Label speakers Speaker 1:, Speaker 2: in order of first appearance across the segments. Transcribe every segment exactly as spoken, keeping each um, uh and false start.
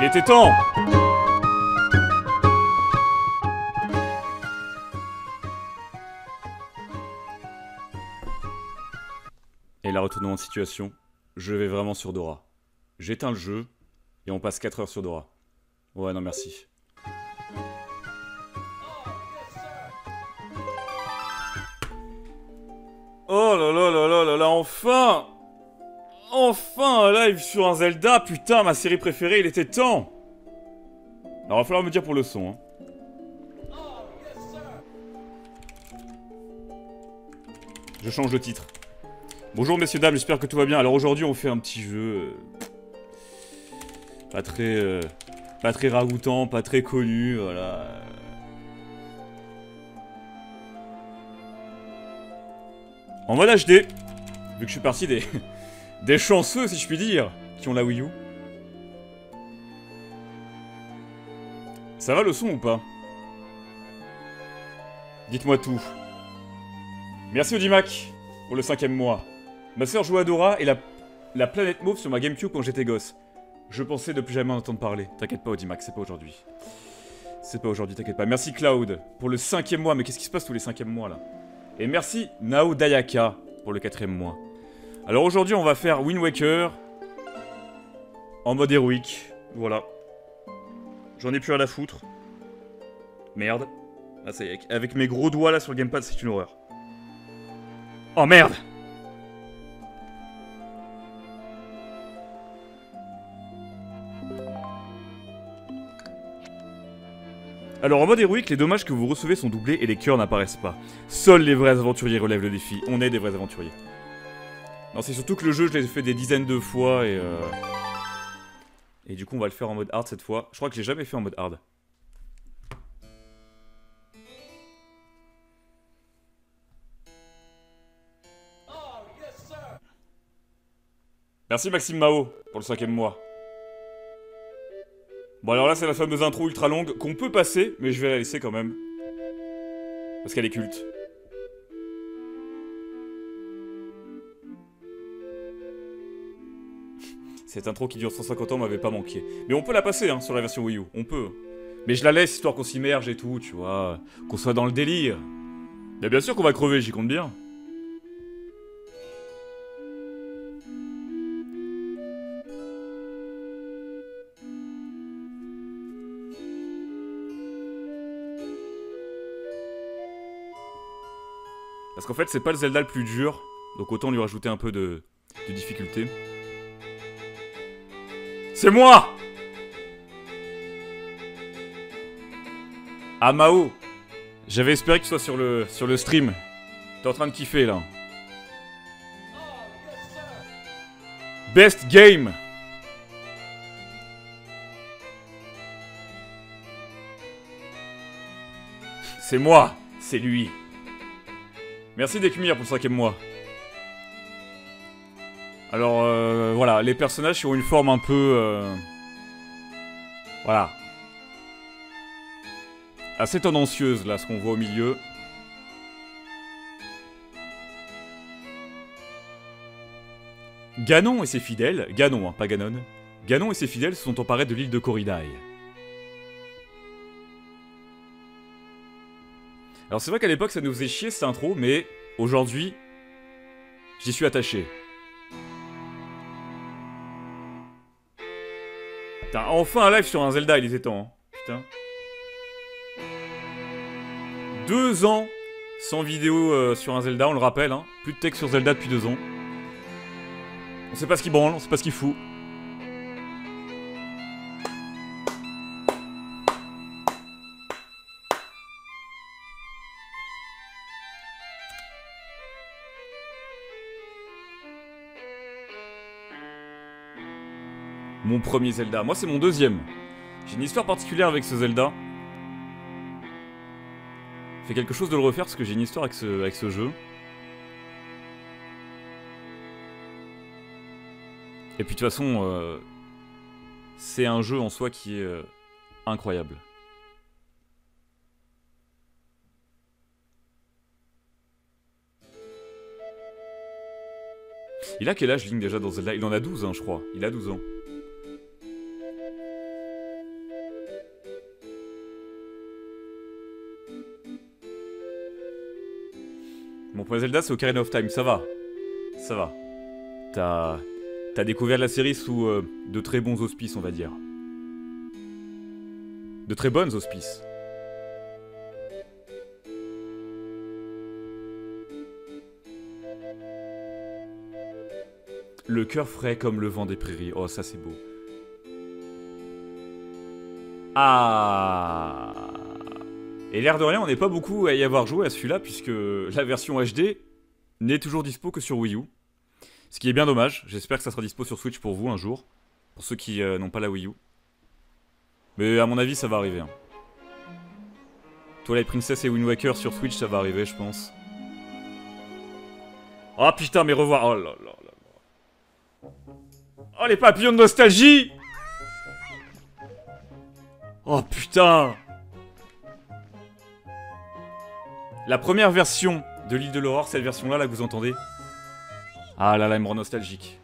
Speaker 1: était temps. Et là, retournons en situation. Je vais vraiment sur Dora. J'éteins le jeu et on passe quatre heures sur Dora. Ouais, non merci. Oh là là là là là là, enfin! Enfin un live sur un Zelda, putain, ma série préférée, il était temps! Alors, il va falloir me dire pour le son, hein. Je change de titre. Bonjour messieurs, dames, j'espère que tout va bien. Alors aujourd'hui, on fait un petit jeu... Euh, pas très... Euh, pas très ragoûtant, pas très connu, voilà... En mode H D, vu que je suis parti des, des chanceux, si je puis dire, qui ont la Wii U. Ça va le son ou pas? Dites-moi tout. Merci Audimac pour le cinquième mois. Ma soeur jouait à Dora et la, la planète mauve sur ma Gamecube quand j'étais gosse. Je pensais ne plus jamais en entendre parler. T'inquiète pas Audimac, c'est pas aujourd'hui. C'est pas aujourd'hui, t'inquiète pas. Merci Cloud pour le cinquième mois. Mais qu'est-ce qui se passe tous les cinquièmes mois là? Et merci Nao Dayaka pour le quatrième mois. Alors aujourd'hui on va faire Wind Waker en mode héroïque. Voilà. J'en ai plus rien à foutre. Merde. Ah ça y est, avec mes gros doigts là sur le gamepad c'est une horreur. Oh merde! Alors en mode héroïque, les dommages que vous recevez sont doublés et les cœurs n'apparaissent pas. Seuls les vrais aventuriers relèvent le défi. On est des vrais aventuriers. Non, c'est surtout que le jeu, je l'ai fait des dizaines de fois et... Euh... Et du coup, on va le faire en mode hard cette fois. Je crois que je l'ai jamais fait en mode hard. Merci Maxime Mao pour le cinquième mois. Bon alors là c'est la fameuse intro ultra longue qu'on peut passer, mais je vais la laisser quand même. Parce qu'elle est culte. Cette intro qui dure cent cinquante ans m'avait pas manqué. Mais on peut la passer hein, sur la version Wii U, on peut. Mais je la laisse histoire qu'on s'immerge et tout, tu vois. Qu'on soit dans le délire. Mais bien sûr qu'on va crever, j'y compte bien. Parce qu'en fait, c'est pas le Zelda le plus dur, donc autant lui rajouter un peu de, de difficulté. C'est moi! Ah Mao! J'avais espéré que tu sois sur le, sur le stream. T'es en train de kiffer, là. Best game! C'est moi! C'est lui! Merci Dekmir pour le cinquième mois. Alors, euh, voilà, les personnages qui ont une forme un peu... Euh, voilà. Assez tendancieuse, là, ce qu'on voit au milieu. Ganon et ses fidèles... Ganon, hein, pas Ganon. Ganon et ses fidèles se sont emparés de l'île de Corridai. Alors c'est vrai qu'à l'époque ça nous faisait chier cette intro, mais aujourd'hui, j'y suis attaché. Putain, enfin un live sur un Zelda, il était temps. Hein. Putain. Deux ans sans vidéo euh, sur un Zelda, on le rappelle. Hein. Plus de texte sur Zelda depuis deux ans. On sait pas ce qu'il branle, on sait pas ce qu'il fout. Mon premier Zelda. Moi, c'est mon deuxième. J'ai une histoire particulière avec ce Zelda. Fait quelque chose de le refaire parce que j'ai une histoire avec ce, avec ce jeu. Et puis de toute façon, euh, c'est un jeu en soi qui est euh, incroyable. Il a quel âge Link déjà dans Zelda? Il en a douze, hein, je crois. Il a douze ans. Mon premier Zelda, c'est Ocarina of Time, ça va. Ça va. T'as... T'as découvert la série sous euh, de très bons auspices, on va dire. De très bonnes auspices. Le cœur frais comme le vent des prairies. Oh, ça c'est beau. Ah. Et l'air de rien, on n'est pas beaucoup à y avoir joué à celui-là, puisque la version H D n'est toujours dispo que sur Wii U. Ce qui est bien dommage. J'espère que ça sera dispo sur Switch pour vous un jour. Pour ceux qui euh, n'ont pas la Wii U. Mais à mon avis, ça va arriver. Hein. Twilight Princess et Wind Waker sur Switch, ça va arriver, je pense. Oh putain, mais revoir... Oh là là là là. Oh, les papillons de nostalgie. Oh putain. La première version de l'île de l'aurore, cette version-là, là, que vous entendez. Ah là là, elle me rend nostalgique.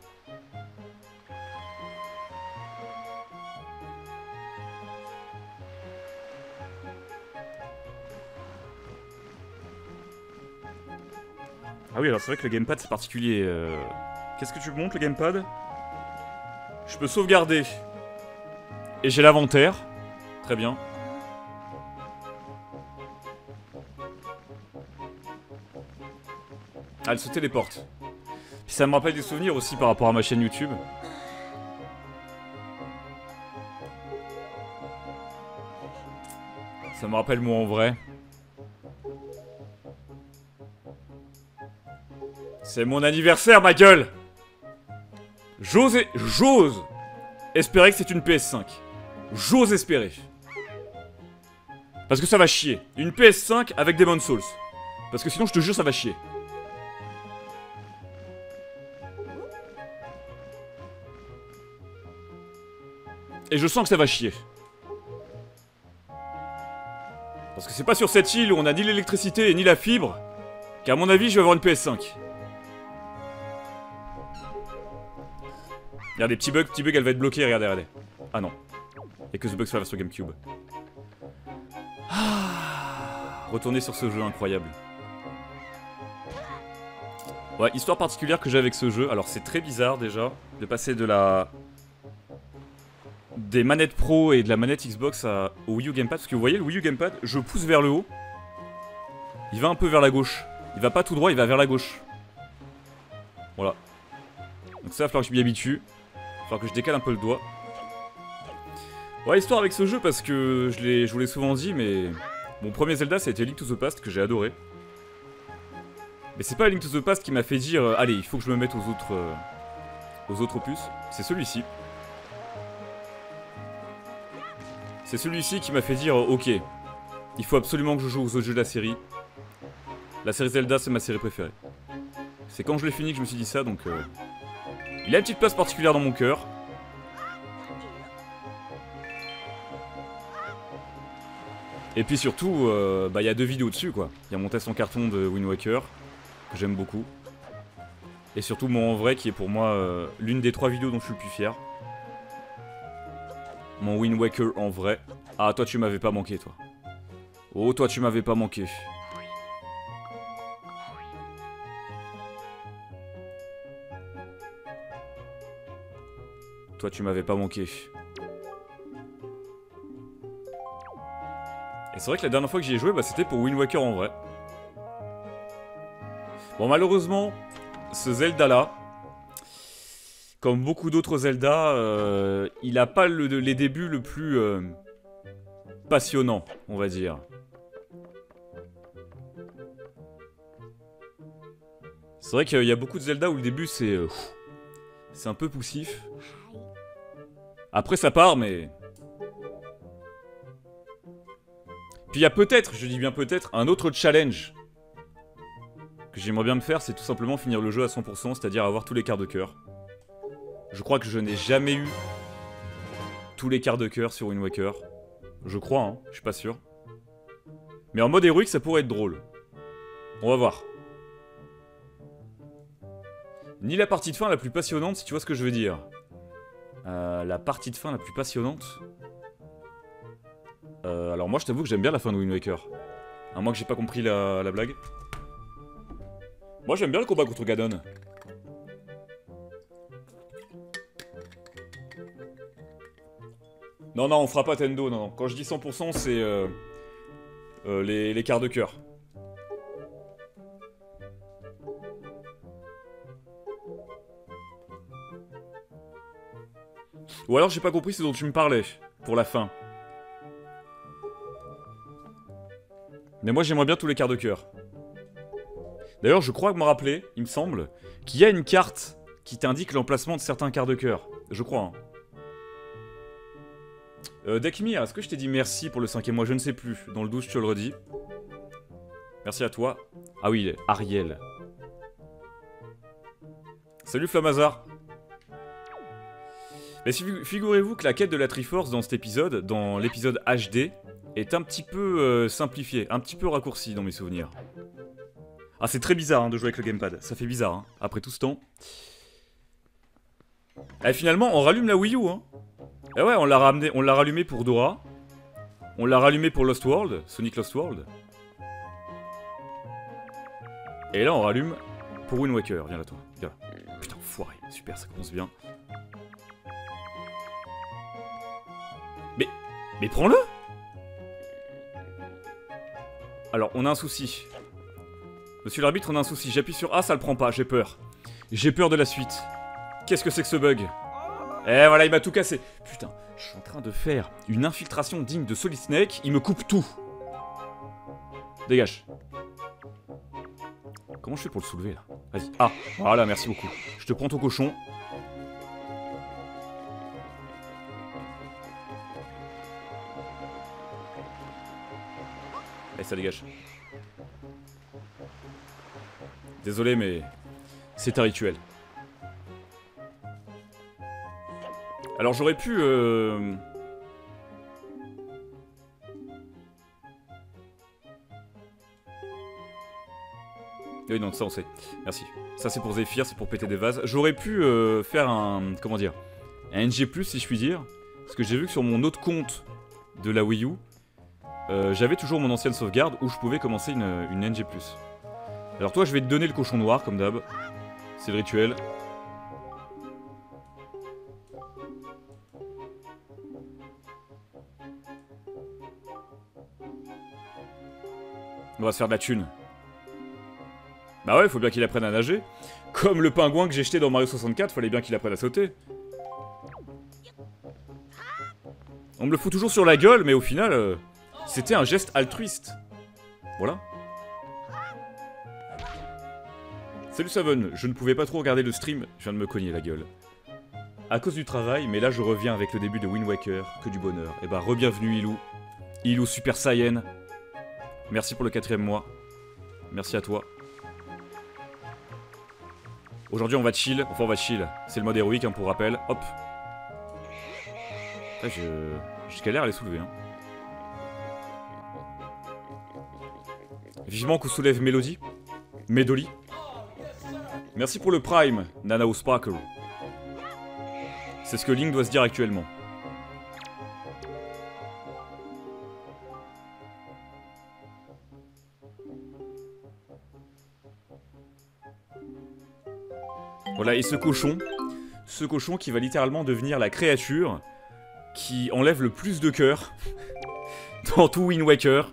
Speaker 1: Ah oui, alors c'est vrai que le gamepad, c'est particulier. Euh... Qu'est-ce que tu montres, le gamepad? Je peux sauvegarder. Et j'ai l'inventaire. Très bien. Ah, elle se téléporte. Puis ça me rappelle des souvenirs aussi par rapport à ma chaîne YouTube. Ça me rappelle moi en vrai. C'est mon anniversaire, ma gueule! J'ose... J'ose espérer que c'est une P S cinq. J'ose espérer. Parce que ça va chier. Une P S cinq avec Demon's Souls. Parce que sinon, je te jure, ça va chier. Et je sens que ça va chier. Parce que c'est pas sur cette île où on a ni l'électricité ni la fibre qu'à mon avis, je vais avoir une P S cinq. Regardez, petit bug, petit bug, elle va être bloquée, regardez, regardez. Ah non. Et que ce bug soit la version GameCube. Ah, retourner sur ce jeu incroyable. Ouais, histoire particulière que j'ai avec ce jeu. Alors c'est très bizarre déjà de passer de la... des manettes Pro et de la manette Xbox à... au Wii U Gamepad. Parce que vous voyez, le Wii U Gamepad, je pousse vers le haut. Il va un peu vers la gauche. Il va pas tout droit, il va vers la gauche. Voilà. Donc ça, il va falloir que je m'y habitue. Il va falloir que je décale un peu le doigt. Ouais, histoire avec ce jeu parce que je, je vous l'ai souvent dit, mais... Mon premier Zelda, ça a été Link to the Past, que j'ai adoré. Mais c'est pas Link to the Past qui m'a fait dire euh, allez, il faut que je me mette aux autres... Euh, aux autres opus. C'est celui-ci. C'est celui-ci qui m'a fait dire euh, ok, il faut absolument que je joue aux autres jeux de la série. La série Zelda, c'est ma série préférée. C'est quand je l'ai fini que je me suis dit ça, donc... Euh... Il a une petite place particulière dans mon cœur. Et puis surtout, euh, bah il y a deux vidéos dessus quoi. Il y a mon test en carton de Wind Waker, que j'aime beaucoup. Et surtout mon en vrai qui est pour moi euh, l'une des trois vidéos dont je suis le plus fier. Mon Wind Waker en vrai. Ah toi tu m'avais pas manqué toi. Oh toi tu m'avais pas manqué. Toi tu m'avais pas manqué. Et c'est vrai que la dernière fois que j'y ai joué, bah, c'était pour Wind Waker en vrai. Bon, malheureusement, ce Zelda-là, comme beaucoup d'autres Zelda, euh, il a pas le, les débuts le plus euh, passionnant, on va dire. C'est vrai qu'il y a beaucoup de Zelda où le début c'est... Euh, c'est un peu poussif. Après ça part, mais... Puis il y a peut-être, je dis bien peut-être, un autre challenge que j'aimerais bien me faire, c'est tout simplement finir le jeu à cent pour cent, c'est-à-dire avoir tous les quarts de cœur. Je crois que je n'ai jamais eu tous les quarts de cœur sur Wind Waker. Je crois, hein, je suis pas sûr. Mais en mode héroïque, ça pourrait être drôle. On va voir. Ni la partie de fin la plus passionnante, si tu vois ce que je veux dire. Euh, la partie de fin la plus passionnante... Euh, alors moi je t'avoue que j'aime bien la fin de Wind Waker. À moins que j'ai pas compris la, la blague. Moi j'aime bien le combat contre Ganon. Non, non, on fera pas Tendo, non, non. Quand je dis cent pour cent, c'est euh, euh, les, les quarts de cœur. Ou alors j'ai pas compris ce dont tu me parlais, pour la fin. Mais moi j'aimerais bien tous les quarts de cœur. D'ailleurs je crois me rappeler, il me semble, qu'il y a une carte qui t'indique l'emplacement de certains quarts de cœur. Je crois, hein. Euh, Dekmir, est-ce que je t'ai dit merci pour le cinquième mois? Je ne sais plus. Dans le douze, je te le redis. Merci à toi. Ah oui, Ariel. Salut Flamazar. Mais figurez-vous que la quête de la Triforce dans cet épisode, dans l'épisode H D, est un petit peu euh, simplifiée, un petit peu raccourcie dans mes souvenirs. Ah, c'est très bizarre hein, de jouer avec le gamepad. Ça fait bizarre, hein, après tout ce temps. Et finalement, on rallume la Wii U, hein. Et ouais, on l'a ramené, on l'a rallumé pour Dora. On l'a rallumé pour Lost World, Sonic Lost World. Et là, on rallume pour Wind Waker. Viens là, toi. Viens là. Putain, foiré. Super, ça commence bien. Mais... Mais prends-le! Alors, on a un souci. Monsieur l'arbitre, on a un souci. J'appuie sur A, ça le prend pas. J'ai peur. J'ai peur de la suite. Qu'est-ce que c'est que ce bug? Eh voilà, il m'a tout cassé. Putain, je suis en train de faire une infiltration digne de Solid Snake. Il me coupe tout. Dégage. Comment je fais pour le soulever, là? Vas-y. Ah, voilà, merci beaucoup. Je te prends ton cochon. Allez, ça dégage. Désolé, mais c'est un rituel. Alors j'aurais pu... Euh... Oui, non, ça on sait. Merci. Ça c'est pour Zephyr, c'est pour péter des vases. J'aurais pu euh, faire un... Comment dire? Un N G plus, si je puis dire. Parce que j'ai vu que sur mon autre compte de la Wii U, euh, j'avais toujours mon ancienne sauvegarde où je pouvais commencer une, une N G plus. Alors toi, je vais te donner le cochon noir, comme d'hab. C'est le rituel. On va se faire de la thune. Bah ouais, faut bien qu'il apprenne à nager. Comme le pingouin que j'ai jeté dans Mario soixante-quatre, fallait bien qu'il apprenne à sauter. On me le fout toujours sur la gueule, mais au final, euh, c'était un geste altruiste. Voilà. Salut Savon, je ne pouvais pas trop regarder le stream, je viens de me cogner la gueule. À cause du travail, mais là je reviens avec le début de Wind Waker, que du bonheur. Et bah re-bienvenue Ilou. Ilou Super Saiyan. Merci pour le quatrième mois. Merci à toi. Aujourd'hui on va chill, enfin on va chill. C'est le mode héroïque hein, pour rappel. Hop. Là, je... je galère à les soulever. Hein. Vivement qu'on soulève Mélodie. Médoli. Merci pour le Prime, Nanao Sparkle. C'est ce que Link doit se dire actuellement. Voilà, et ce cochon, ce cochon qui va littéralement devenir la créature qui enlève le plus de cœur dans tout Wind Waker.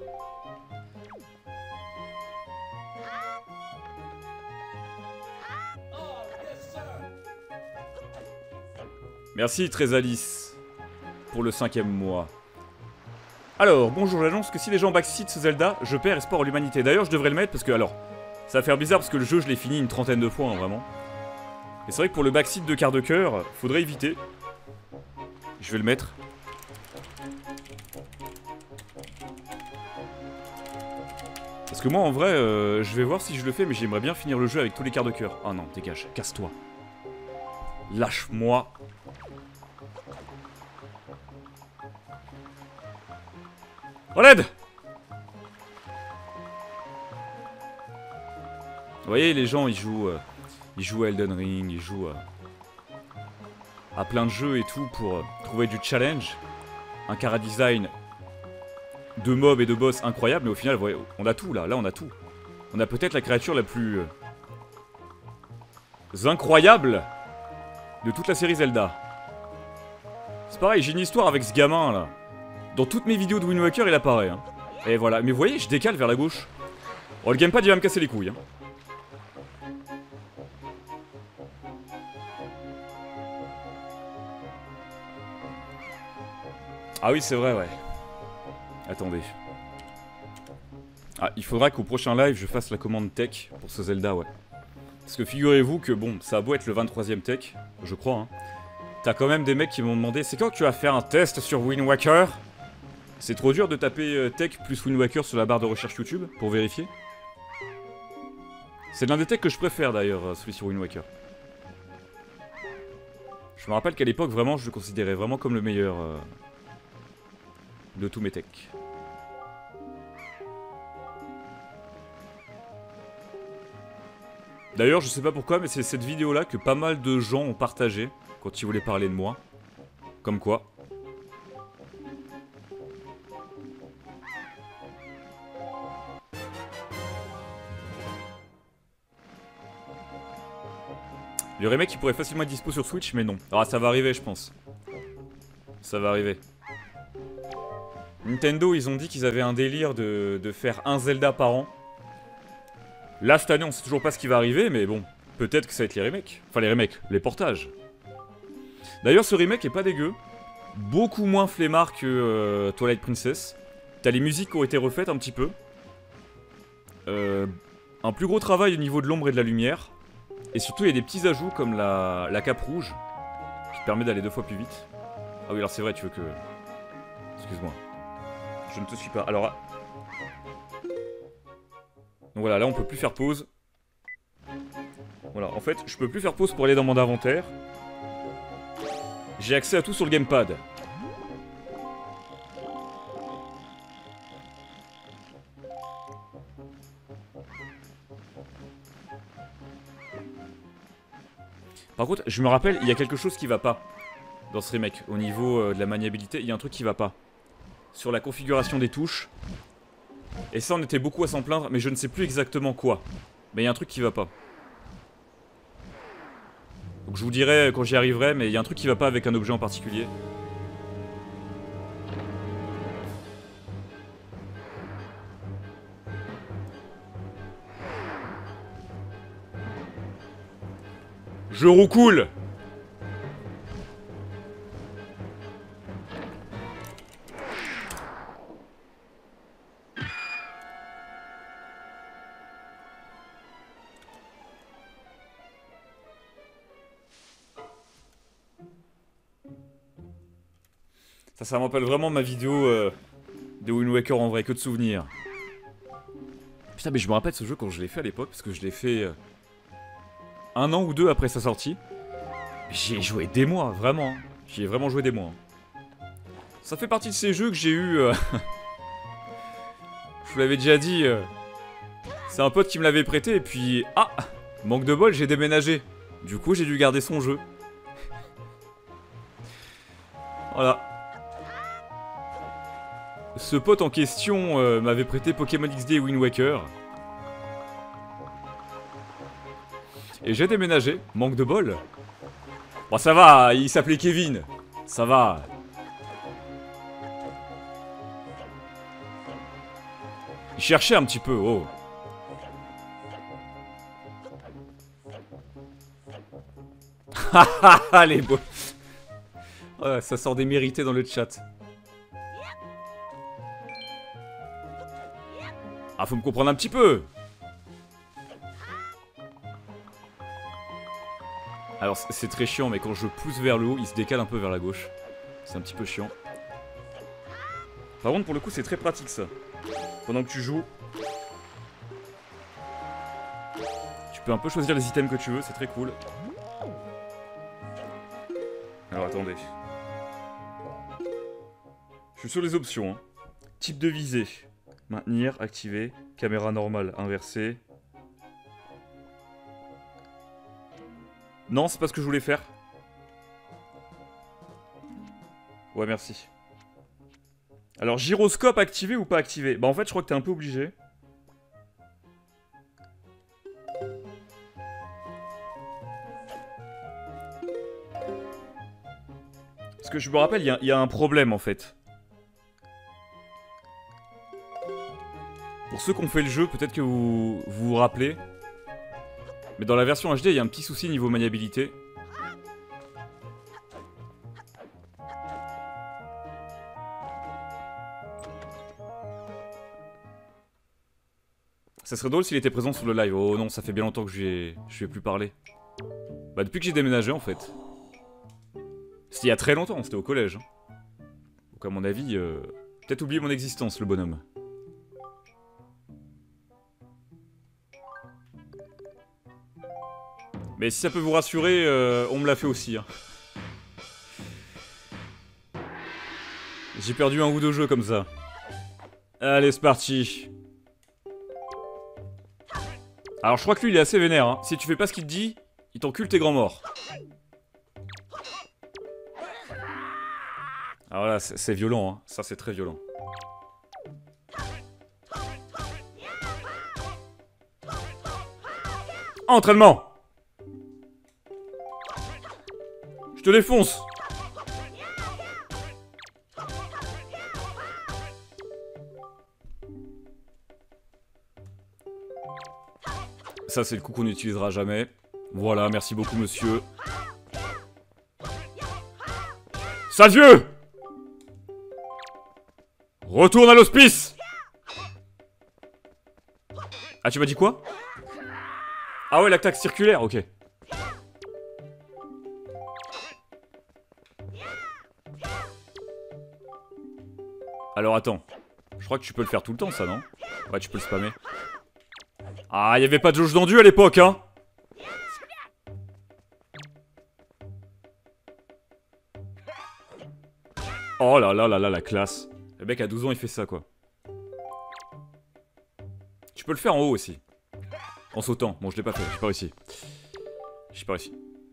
Speaker 1: Merci Trésalis pour le cinquième mois. Alors, bonjour, j'annonce que si les gens backseat ce Zelda, je perds espoir en l'humanité. D'ailleurs, je devrais le mettre parce que, alors, ça va faire bizarre parce que le jeu, je l'ai fini une trentaine de fois, hein, vraiment. Et c'est vrai que pour le backseat de quart de cœur, faudrait éviter. Je vais le mettre. Parce que moi, en vrai, euh, je vais voir si je le fais, mais j'aimerais bien finir le jeu avec tous les quarts de cœur. Ah non, dégage, casse-toi. Lâche-moi. Oh l'aide! Vous voyez, les gens, ils jouent... Euh, ils jouent à Elden Ring, ils jouent... Euh, à plein de jeux et tout pour euh, trouver du challenge. Un chara-design de mobs et de boss incroyable, mais au final, vous voyez, on a tout là, là on a tout. On a peut-être la créature la plus... Euh, incroyables de toute la série Zelda. C'est pareil, j'ai une histoire avec ce gamin là. Dans toutes mes vidéos de Wind Waker, il apparaît. Hein. Et voilà, mais vous voyez, je décale vers la gauche. Oh, le gamepad il va me casser les couilles. Hein. Ah oui, c'est vrai, ouais. Attendez. Ah, il faudra qu'au prochain live, je fasse la commande tech pour ce Zelda, ouais. Parce que figurez-vous que, bon, ça a beau être le vingt-troisième tech, je crois, hein. T'as quand même des mecs qui m'ont demandé, c'est quand que tu vas faire un test sur Wind Waker? C'est trop dur de taper euh, tech plus Wind Waker sur la barre de recherche YouTube, pour vérifier. C'est l'un des techs que je préfère, d'ailleurs, euh, celui sur Wind Waker. Je me rappelle qu'à l'époque, vraiment, je le considérais vraiment comme le meilleur euh, de tous mes techs. D'ailleurs, je sais pas pourquoi, mais c'est cette vidéo-là que pas mal de gens ont partagé quand ils voulaient parler de moi. Comme quoi. Le remake, il pourrait facilement être dispo sur Switch, mais non. Alors, ça va arriver, je pense. Ça va arriver. Nintendo, ils ont dit qu'ils avaient un délire de, de faire un Zelda par an. Là, cette année, on sait toujours pas ce qui va arriver, mais bon, peut-être que ça va être les remakes. Enfin, les remakes, les portages. D'ailleurs, ce remake est pas dégueu. Beaucoup moins flemmard que euh, Twilight Princess. T'as les musiques qui ont été refaites un petit peu. Euh, un plus gros travail au niveau de l'ombre et de la lumière. Et surtout, il y a des petits ajouts comme la, la cape rouge, qui permet d'aller deux fois plus vite. Ah oui, alors c'est vrai, tu veux que... Excuse-moi. Je ne te suis pas. Alors... Donc voilà, là on peut plus faire pause. Voilà, en fait, je peux plus faire pause pour aller dans mon inventaire. J'ai accès à tout sur le gamepad. Par contre, je me rappelle, il y a quelque chose qui va pas dans ce remake. Au niveau euh, de la maniabilité, il y a un truc qui va pas. Sur la configuration des touches. Et ça, on était beaucoup à s'en plaindre, mais je ne sais plus exactement quoi. Mais il y a un truc qui va pas. Donc je vous dirai quand j'y arriverai, mais il y a un truc qui va pas avec un objet en particulier. Je roucoule. Ça, ça me rappelle vraiment ma vidéo euh, de Wind Waker en vrai, que de souvenirs. Putain, mais je me rappelle ce jeu quand je l'ai fait à l'époque, parce que je l'ai fait euh, un an ou deux après sa sortie. J'y ai joué des mois, vraiment. J'y ai vraiment joué des mois. Ça fait partie de ces jeux que j'ai eu... Euh... je vous l'avais déjà dit. Euh... C'est un pote qui me l'avait prêté, et puis... Ah, manque de bol, j'ai déménagé. Du coup, j'ai dû garder son jeu. Voilà. Ce pote en question euh, m'avait prêté Pokémon X D et Wind Waker. Et j'ai déménagé, manque de bol. Bon ça va, il s'appelait Kevin. Ça va. Il cherchait un petit peu, oh. Haha, les beaux. Ouais, ça sort des mérités dans le chat. Ah, faut me comprendre un petit peu. Alors, c'est très chiant, mais quand je pousse vers le haut, il se décale un peu vers la gauche. C'est un petit peu chiant. Par contre, pour le coup, c'est très pratique, ça. Pendant que tu joues, tu peux un peu choisir les items que tu veux, c'est très cool. Alors, attendez. Je suis sur les options, hein. Type de visée. Maintenir, activer, caméra normale, inversée. Non, c'est pas ce que je voulais faire. Ouais, merci. Alors, gyroscope activé ou pas activé? Bah en fait, je crois que t'es un peu obligé. Parce que je me rappelle, il y, y a un problème en fait. Pour ceux qui ont fait le jeu, peut-être que vous, vous vous rappelez. Mais dans la version H D, il y a un petit souci niveau maniabilité. Ça serait drôle s'il était présent sur le live. Oh non, ça fait bien longtemps que je lui ai, je lui ai plus parlé. Bah depuis que j'ai déménagé en fait. C'était il y a très longtemps, c'était au collège. Donc à mon avis, euh, peut-être oublier mon existence, le bonhomme. Mais si ça peut vous rassurer, euh, on me l'a fait aussi. Hein. J'ai perdu un ou deux jeux comme ça. Allez, c'est parti. Alors je crois que lui il est assez vénère. Hein. Si tu fais pas ce qu'il te dit, il t'encule tes grands morts. Alors là, c'est violent. Hein. Ça, c'est très violent. Entraînement. Je te défonce. Ça, c'est le coup qu'on n'utilisera jamais. Voilà, merci beaucoup, monsieur. Sale vieux! Retourne à l'hospice! Ah, tu m'as dit quoi? Ah ouais, l'attaque circulaire, ok. Alors attends. Je crois que tu peux le faire tout le temps, ça, non? Ouais, tu peux le spammer. Ah, il y avait pas de jauge d'endu à l'époque, hein. Oh là là là là, la classe. Le mec à douze ans, il fait ça, quoi. Tu peux le faire en haut aussi. En sautant. Bon, je l'ai pas fait, j'ai pas réussi. J'ai pas réussi.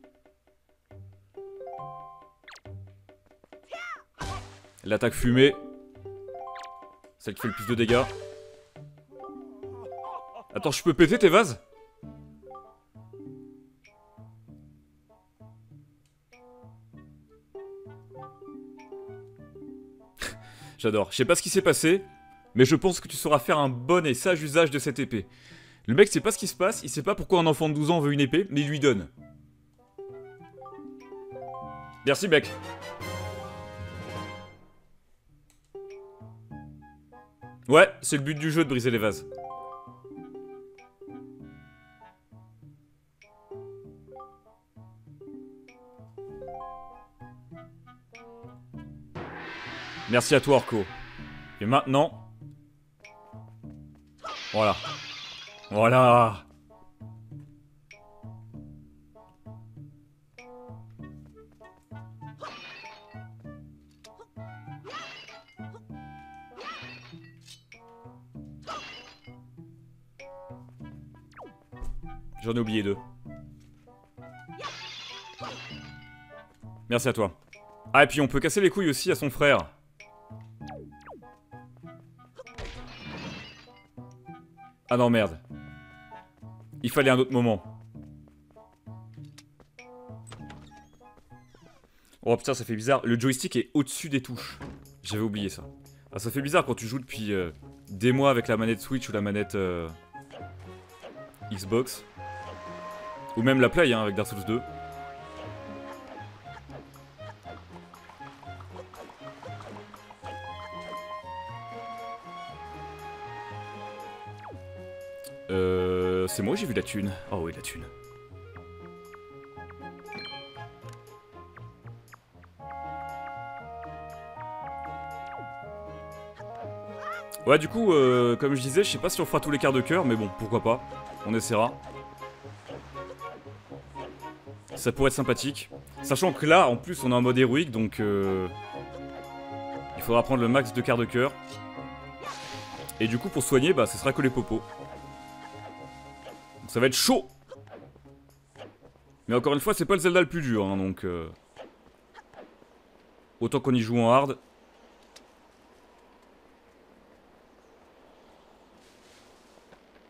Speaker 1: L'attaque fumée. Celle qui fait le plus de dégâts. Attends, je peux péter tes vases? J'adore. Je sais pas ce qui s'est passé, mais je pense que tu sauras faire un bon et sage usage de cette épée. Le mec sait pas ce qui se passe, il sait pas pourquoi un enfant de douze ans veut une épée, mais il lui donne. Merci, mec. Ouais, c'est le but du jeu de briser les vases. Merci à toi, Orko. Et maintenant... Voilà. Voilà. J'en ai oublié deux. Merci à toi. Ah, et puis on peut casser les couilles aussi à son frère. Ah non, merde. Il fallait un autre moment. Oh putain, ça fait bizarre. Le joystick est au-dessus des touches. J'avais oublié ça. Ah, ça fait bizarre quand tu joues depuis euh, des mois avec la manette Switch ou la manette euh, Xbox. Ou même la Play, hein, avec Dark Souls deux. Euh... C'est moi, j'ai vu la thune. Oh oui, la thune. Ouais, du coup, euh, comme je disais, je sais pas si on fera tous les quarts de cœur, mais bon, pourquoi pas. On essaiera. Ça pourrait être sympathique. Sachant que là, en plus, on est en mode héroïque, donc... Euh, il faudra prendre le max de quarts de cœur. Et du coup, pour soigner, bah, ce sera que les popos. Donc ça va être chaud. Mais encore une fois, c'est pas le Zelda le plus dur, hein, donc... Euh, autant qu'on y joue en hard.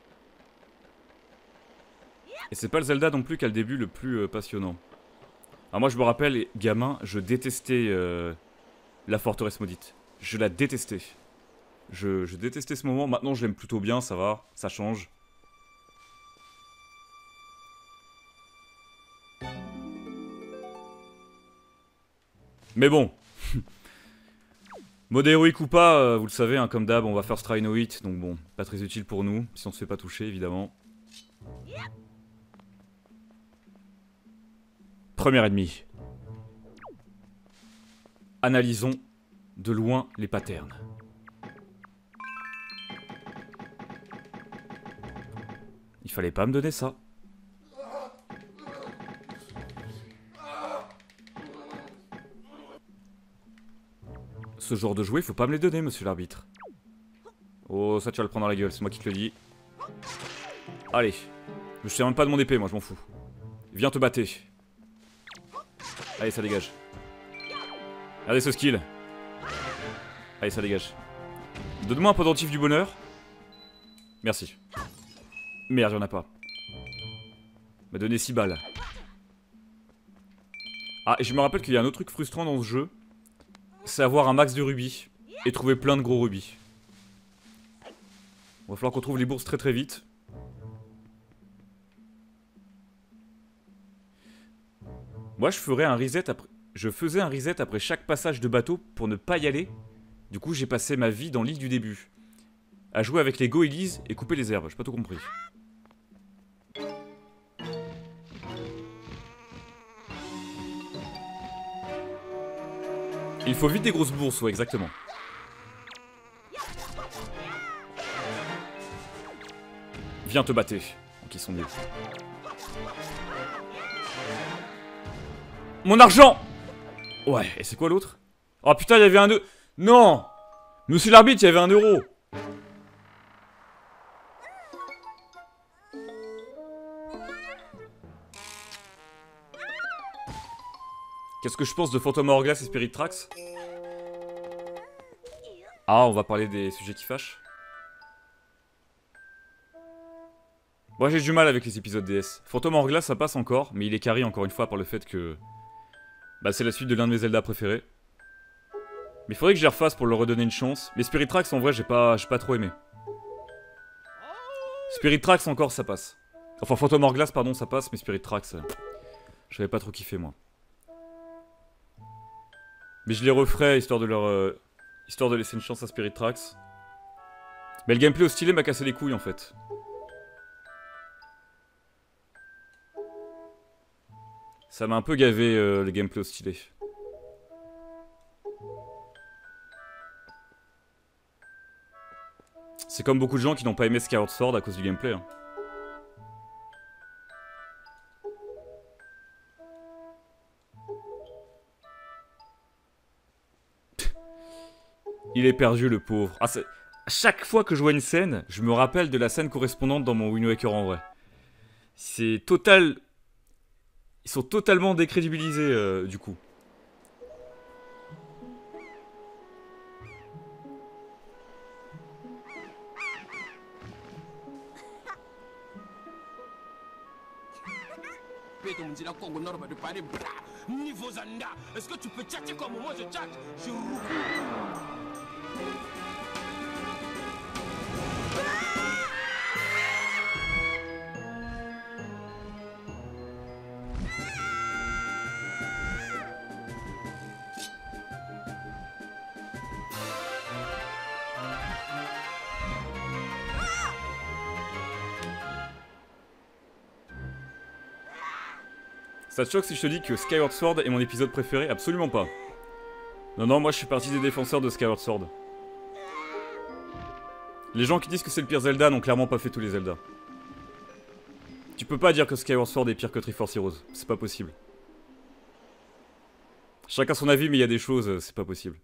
Speaker 1: Et c'est pas le Zelda non plus qui a le début le plus euh, passionnant. Alors moi je me rappelle, gamin, je détestais euh, la forteresse maudite. Je la détestais. Je, je détestais ce moment, maintenant je l'aime plutôt bien, ça va, ça change. Mais bon. Mode héroïque ou pas, euh, vous le savez, hein, comme d'hab, on va first try no hit, donc bon, pas très utile pour nous, si on se fait pas toucher, évidemment. Premier ennemi. Analysons de loin les patterns. Il fallait pas me donner ça. Ce genre de jouet, faut pas me les donner, monsieur l'arbitre. Oh, ça tu vas le prendre dans la gueule, c'est moi qui te le dis. Allez. Je sais même pas de mon épée, moi, je m'en fous. Viens te battre. Allez, ça dégage. Regardez ce skill. Allez, ça dégage. Donne-moi un pendentif du bonheur. Merci. Merde, y'en a pas. M'a donné six balles. Ah, et je me rappelle qu'il y a un autre truc frustrant dans ce jeu. C'est avoir un max de rubis. Et trouver plein de gros rubis. Il va falloir qu'on trouve les bourses très très vite. Moi je ferais un reset après... Je faisais un reset après chaque passage de bateau pour ne pas y aller. Du coup j'ai passé ma vie dans l'île du début. À jouer avec les goélises et couper les herbes, j'ai pas tout compris. Il faut vite des grosses bourses, ouais exactement. Viens te battre. Donc ils sont nuls. Mon argent! Ouais, et c'est quoi l'autre? Oh putain, il y avait un... De... Non! Monsieur l'arbitre, il y avait un euro! Qu'est-ce que je pense de Phantom Hourglass et Spirit Tracks? Ah, on va parler des sujets qui fâchent. Moi j'ai du mal avec les épisodes D S. Phantom Hourglass ça passe encore, mais il est carré encore une fois par le fait que... Bah c'est la suite de l'un de mes Zelda préférés. Mais il faudrait que je les refasse pour leur redonner une chance. Mais Spirit Tracks en vrai j'ai pas, j'ai pas trop aimé. Spirit Tracks encore ça passe. Enfin Phantom Hourglass pardon ça passe, mais Spirit Tracks... Euh, j'avais pas trop kiffé moi. Mais je les referai histoire de leur... Euh, histoire de laisser une chance à Spirit Tracks. Mais le gameplay au stylet m'a cassé les couilles en fait. Ça m'a un peu gavé euh, le gameplay au stylet. C'est comme beaucoup de gens qui n'ont pas aimé Skyward Sword à cause du gameplay. Hein. Il est perdu le pauvre. Ah, chaque fois que je vois une scène, je me rappelle de la scène correspondante dans mon Wind Waker en vrai. C'est total... Ils sont totalement décrédibilisés euh, du coup.
Speaker 2: Est-ce que tu peux tchatcher comme moi je tchatche? Je...
Speaker 1: Ça te choque si je te dis que Skyward Sword est mon épisode préféré? Absolument pas. Non, non, moi je suis parti des défenseurs de Skyward Sword. Les gens qui disent que c'est le pire Zelda n'ont clairement pas fait tous les Zelda. Tu peux pas dire que Skyward Sword est pire que Triforce Heroes, c'est pas possible. Chacun son avis, mais il y a des choses, c'est pas possible.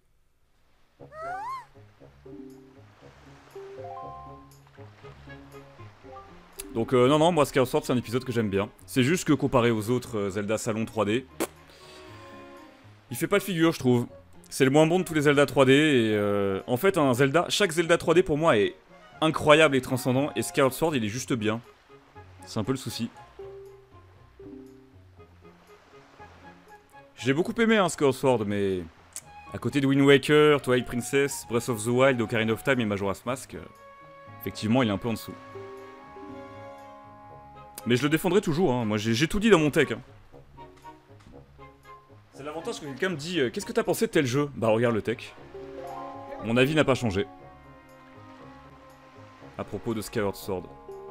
Speaker 1: Donc euh, non, non, moi Skyward Sword c'est un épisode que j'aime bien. C'est juste que comparé aux autres euh, Zelda Salon trois D, il fait pas le figure je trouve. C'est le moins bon de tous les Zelda trois D et euh, en fait un Zelda, chaque Zelda trois D pour moi est incroyable et transcendant et Skyward Sword il est juste bien. C'est un peu le souci. J'ai beaucoup aimé hein, Skyward Sword, mais à côté de Wind Waker, Twilight Princess, Breath of the Wild, Ocarina of Time et Majora's Mask, euh, effectivement, il est un peu en dessous. Mais je le défendrai toujours, hein. Moi j'ai tout dit dans mon tech. Hein. C'est l'avantage que quelqu'un me dit euh, qu'est-ce que t'as pensé de tel jeu? Bah regarde le tech. Mon avis n'a pas changé. À propos de Skyward Sword.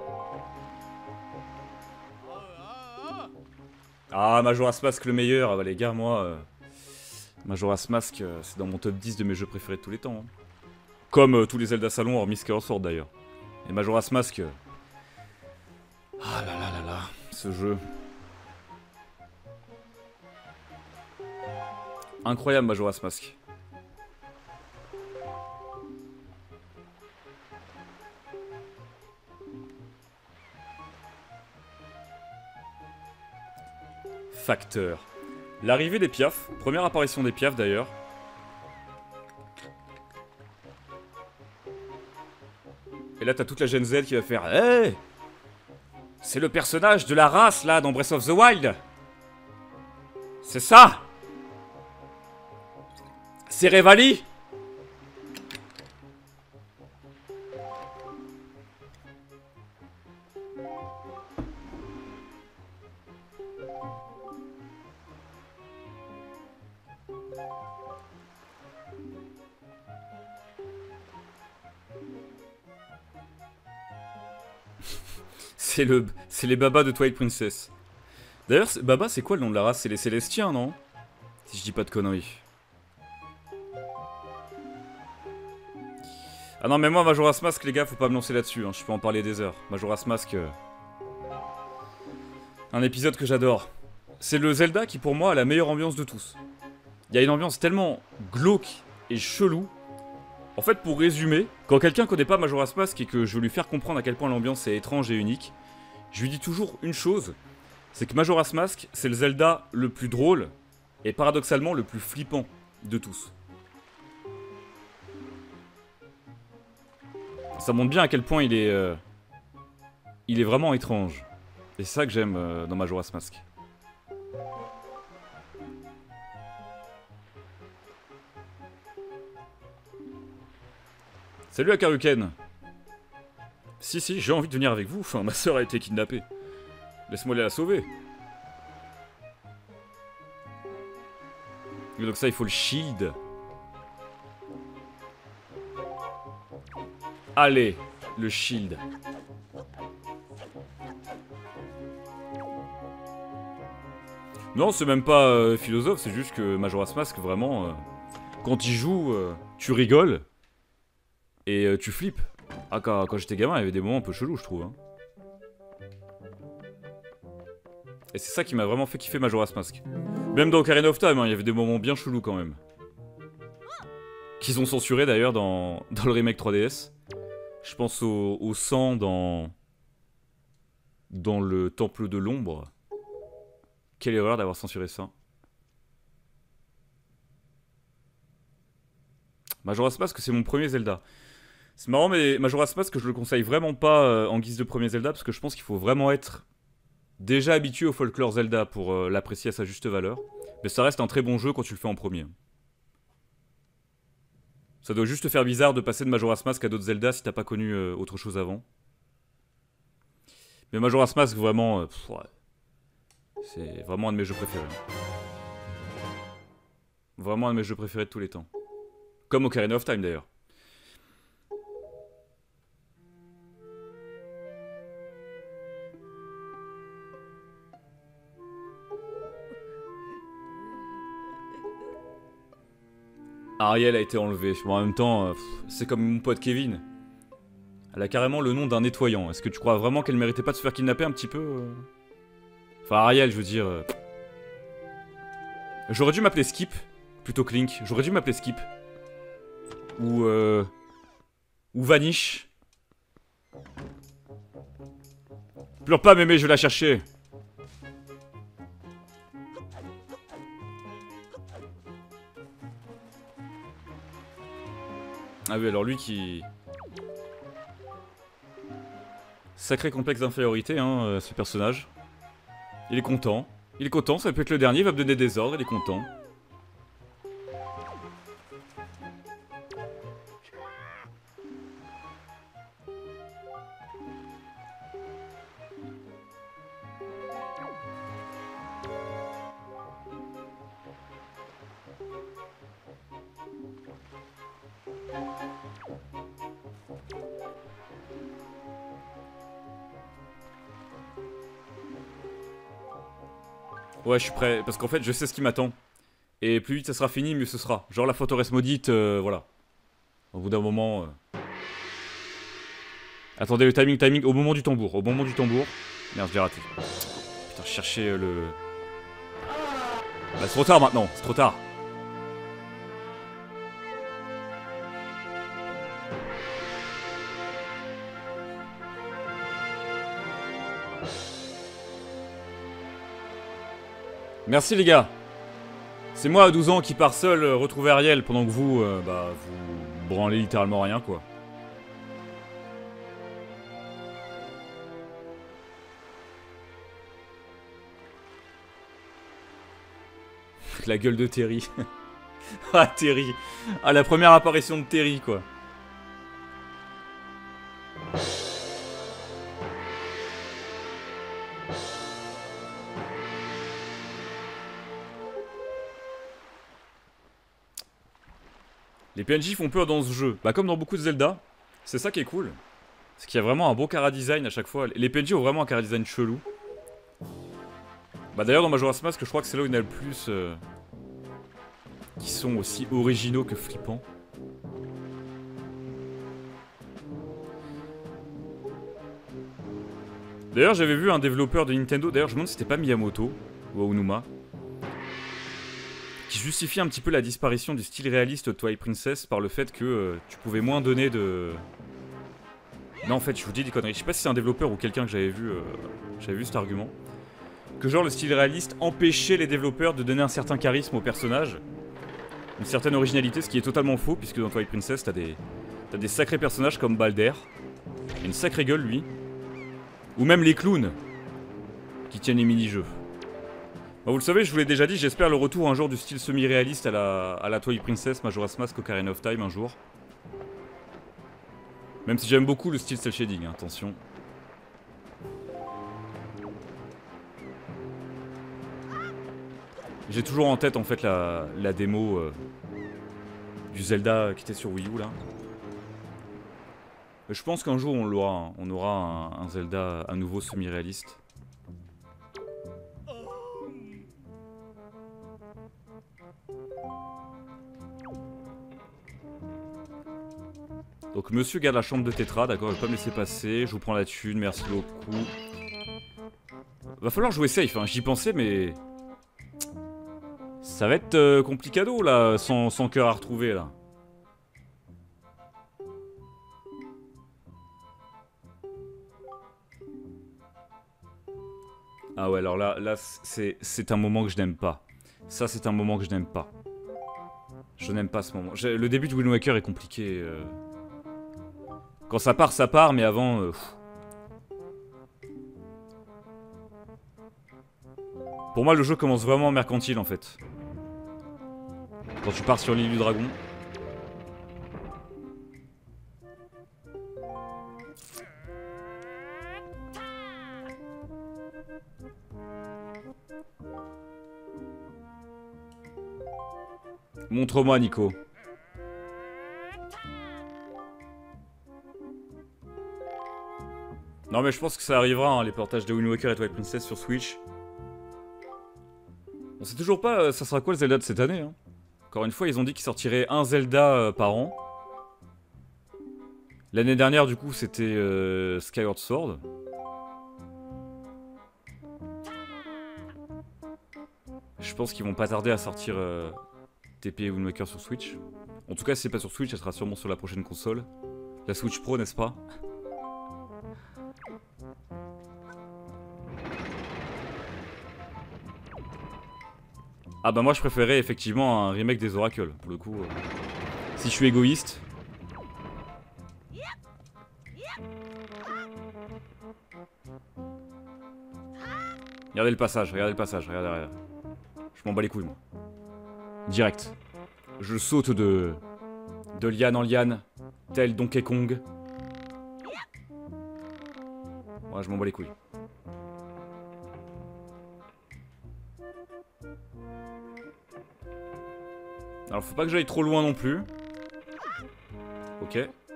Speaker 1: Ah, Majora's Mask le meilleur. Ah bah les gars, moi... Euh, Majora's Mask, euh, c'est dans mon top dix de mes jeux préférés de tous les temps. Hein. Comme euh, tous les Zelda Salon, hormis Skyward Sword d'ailleurs. Et Majora's Mask... Euh... Ah là là là là, ce jeu. Incroyable Majora's Mask. Facteur. L'arrivée des Piaf, première apparition des Piaf d'ailleurs. Et là t'as toute la Gen Z qui va faire hey, c'est le personnage de la race là dans Breath of the Wild. C'est ça. C'est Revali. C'est le, c'est les babas de Twilight Princess. D'ailleurs, Baba, c'est quoi le nom de la race? C'est les Célestiens, non? Si je dis pas de conneries. Ah non, mais moi, Majora's Mask, les gars, faut pas me lancer là-dessus. Hein. Je peux en parler des heures. Majora's Mask... Euh... Un épisode que j'adore. C'est le Zelda qui, pour moi, a la meilleure ambiance de tous. Il y a une ambiance tellement glauque et chelou. En fait, pour résumer, quand quelqu'un connaît pas Majora's Mask et que je veux lui faire comprendre à quel point l'ambiance est étrange et unique, je lui dis toujours une chose, c'est que Majora's Mask, c'est le Zelda le plus drôle et paradoxalement le plus flippant de tous. Ça montre bien à quel point il est... Euh, il est vraiment étrange. Et c'est ça que j'aime euh, dans Majora's Mask. Salut Akaruken. Si si, j'ai envie de venir avec vous, enfin ma soeur a été kidnappée. Laisse-moi aller la sauver. Et donc ça il faut le shield. Allez, le shield. Non, c'est même pas euh, philosophe, c'est juste que Majora's Mask, vraiment, euh, quand il joue, euh, tu rigoles et euh, tu flippes. Ah, quand, quand j'étais gamin, il y avait des moments un peu chelous, je trouve. Hein. Et c'est ça qui m'a vraiment fait kiffer Majora's Mask. Même dans Ocarina of Time, hein, il y avait des moments bien chelous quand même. Qu'ils ont censuré d'ailleurs dans, dans le remake trois D S. Je pense au, au sang dans... Dans le Temple de l'Ombre. Quelle erreur d'avoir censuré ça. Majora's Mask, c'est mon premier Zelda. C'est marrant, mais Majora's Mask, je le conseille vraiment pas euh, en guise de premier Zelda, parce que je pense qu'il faut vraiment être déjà habitué au folklore Zelda pour euh, l'apprécier à sa juste valeur. Mais ça reste un très bon jeu quand tu le fais en premier. Ça doit juste te faire bizarre de passer de Majora's Mask à d'autres Zelda si t'as pas connu euh, autre chose avant. Mais Majora's Mask, vraiment... Euh, pff, ouais. C'est vraiment un de mes jeux préférés. Vraiment un de mes jeux préférés de tous les temps. Comme Ocarina of Time d'ailleurs. Ariel a été enlevée. Bon, en même temps, euh, c'est comme mon pote Kevin. Elle a carrément le nom d'un nettoyant. Est-ce que tu crois vraiment qu'elle méritait pas de se faire kidnapper un petit peu euh... Enfin, Ariel, je veux dire... Euh... J'aurais dû m'appeler Skip, plutôt que Link. J'aurais dû m'appeler Skip. Ou... Euh... Ou Vanish. Pleure pas, mémé, je vais la chercher. Ah oui, alors lui qui... Sacré complexe d'infériorité, hein, euh, ce personnage. Il est content. Il est content, ça peut être le dernier, il va me donner des ordres, il est content. Ouais, je suis prêt, parce qu'en fait, je sais ce qui m'attend. Et plus vite ça sera fini, mieux ce sera. Genre la forteresse maudite, euh, voilà. Au bout d'un moment... Euh... Attendez, le timing, timing, au moment du tambour, au moment du tambour. Merde, j'ai raté. Putain, je cherchais euh, le... Bah, c'est trop tard maintenant, c'est trop tard. Merci les gars. C'est moi à douze ans qui pars seul euh, retrouver Ariel pendant que vous, euh, bah, vous branlez littéralement rien quoi. La gueule de Terry. Ah Terry. Ah la première apparition de Terry quoi. Les P N J font peur dans ce jeu. Bah comme dans beaucoup de Zelda. C'est ça qui est cool. Parce qu'il y a vraiment un bon chara-design à chaque fois. Les P N J ont vraiment un chara-design chelou. Bah d'ailleurs dans Majora's Mask, je crois que c'est là où il y en a le plus... Euh, qui sont aussi originaux que flippants. D'ailleurs j'avais vu un développeur de Nintendo, d'ailleurs je me demande si c'était pas Miyamoto ou Aonuma, qui justifie un petit peu la disparition du style réaliste de Twilight Princess par le fait que euh, tu pouvais moins donner de... Non en fait je vous dis des conneries, je sais pas si c'est un développeur ou quelqu'un que j'avais vu, euh, j'avais vu cet argument. Que genre le style réaliste empêchait les développeurs de donner un certain charisme au personnage, une certaine originalité, ce qui est totalement faux puisque dans Twilight Princess t'as des... t'as des sacrés personnages comme Balder, il a une sacrée gueule lui, ou même les clowns qui tiennent les mini-jeux. Bah, vous le savez, je vous l'ai déjà dit, j'espère le retour un jour du style semi-réaliste à la, à la Twilight Princess, Majora's Mask, Ocarina of Time un jour. Même si j'aime beaucoup le style cel shading, hein, attention. J'ai toujours en tête en fait la, la démo euh, du Zelda qui était sur Wii U là. Je pense qu'un jour on l'aura, hein. On aura un, un Zelda à nouveau semi-réaliste. Donc monsieur garde la chambre de Tetra, d'accord, je vais pas me laisser passer, je vous prends la thune, merci beaucoup. Va falloir jouer safe, hein, j'y pensais mais... Ça va être euh, complicado là, sans, sans cœur à retrouver là. Ah ouais alors là, là c'est un moment que je n'aime pas. Ça c'est un moment que je n'aime pas. Je n'aime pas ce moment. Le début de Wind Waker est compliqué. Euh... Quand ça part, ça part, mais avant... Euh... Pour moi le jeu commence vraiment mercantile en fait. Quand tu pars sur l'île du dragon. Montre-moi Nico. Non mais je pense que ça arrivera hein, les portages de Wind Waker et Twilight Princess sur Switch. On sait toujours pas euh, ça sera quoi le Zelda de cette année hein. Encore une fois ils ont dit qu'ils sortiraient un Zelda euh, par an. L'année dernière du coup c'était euh, Skyward Sword. Je pense qu'ils vont pas tarder à sortir euh, T P et Wind Waker sur Switch. En tout cas si c'est pas sur Switch, ça sera sûrement sur la prochaine console. La Switch Pro n'est-ce pas? Ah bah moi je préférais effectivement un remake des Oracles, pour le coup. Euh, si je suis égoïste. Regardez le passage, regardez le passage, regardez, regardez. Je m'en bats les couilles, moi. Direct. Je saute de... de liane en liane, tel Donkey Kong. Ouais, je m'en bats les couilles. Alors, faut pas que j'aille trop loin non plus. Ok.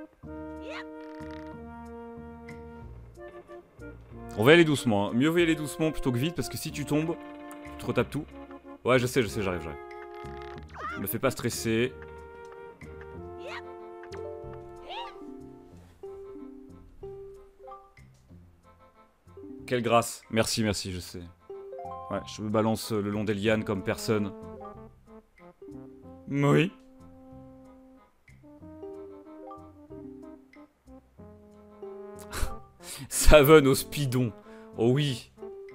Speaker 1: On va y aller doucement, hein. Mieux vaut y aller doucement plutôt que vite, parce que si tu tombes, tu te retapes tout. Ouais, je sais, je sais, j'arrive, j'arrive. Me fais pas stresser. Quelle grâce. Merci, merci, je sais. Ouais, je me balance le long des lianes comme personne. Oui. Savonne au speedon. Oh oui.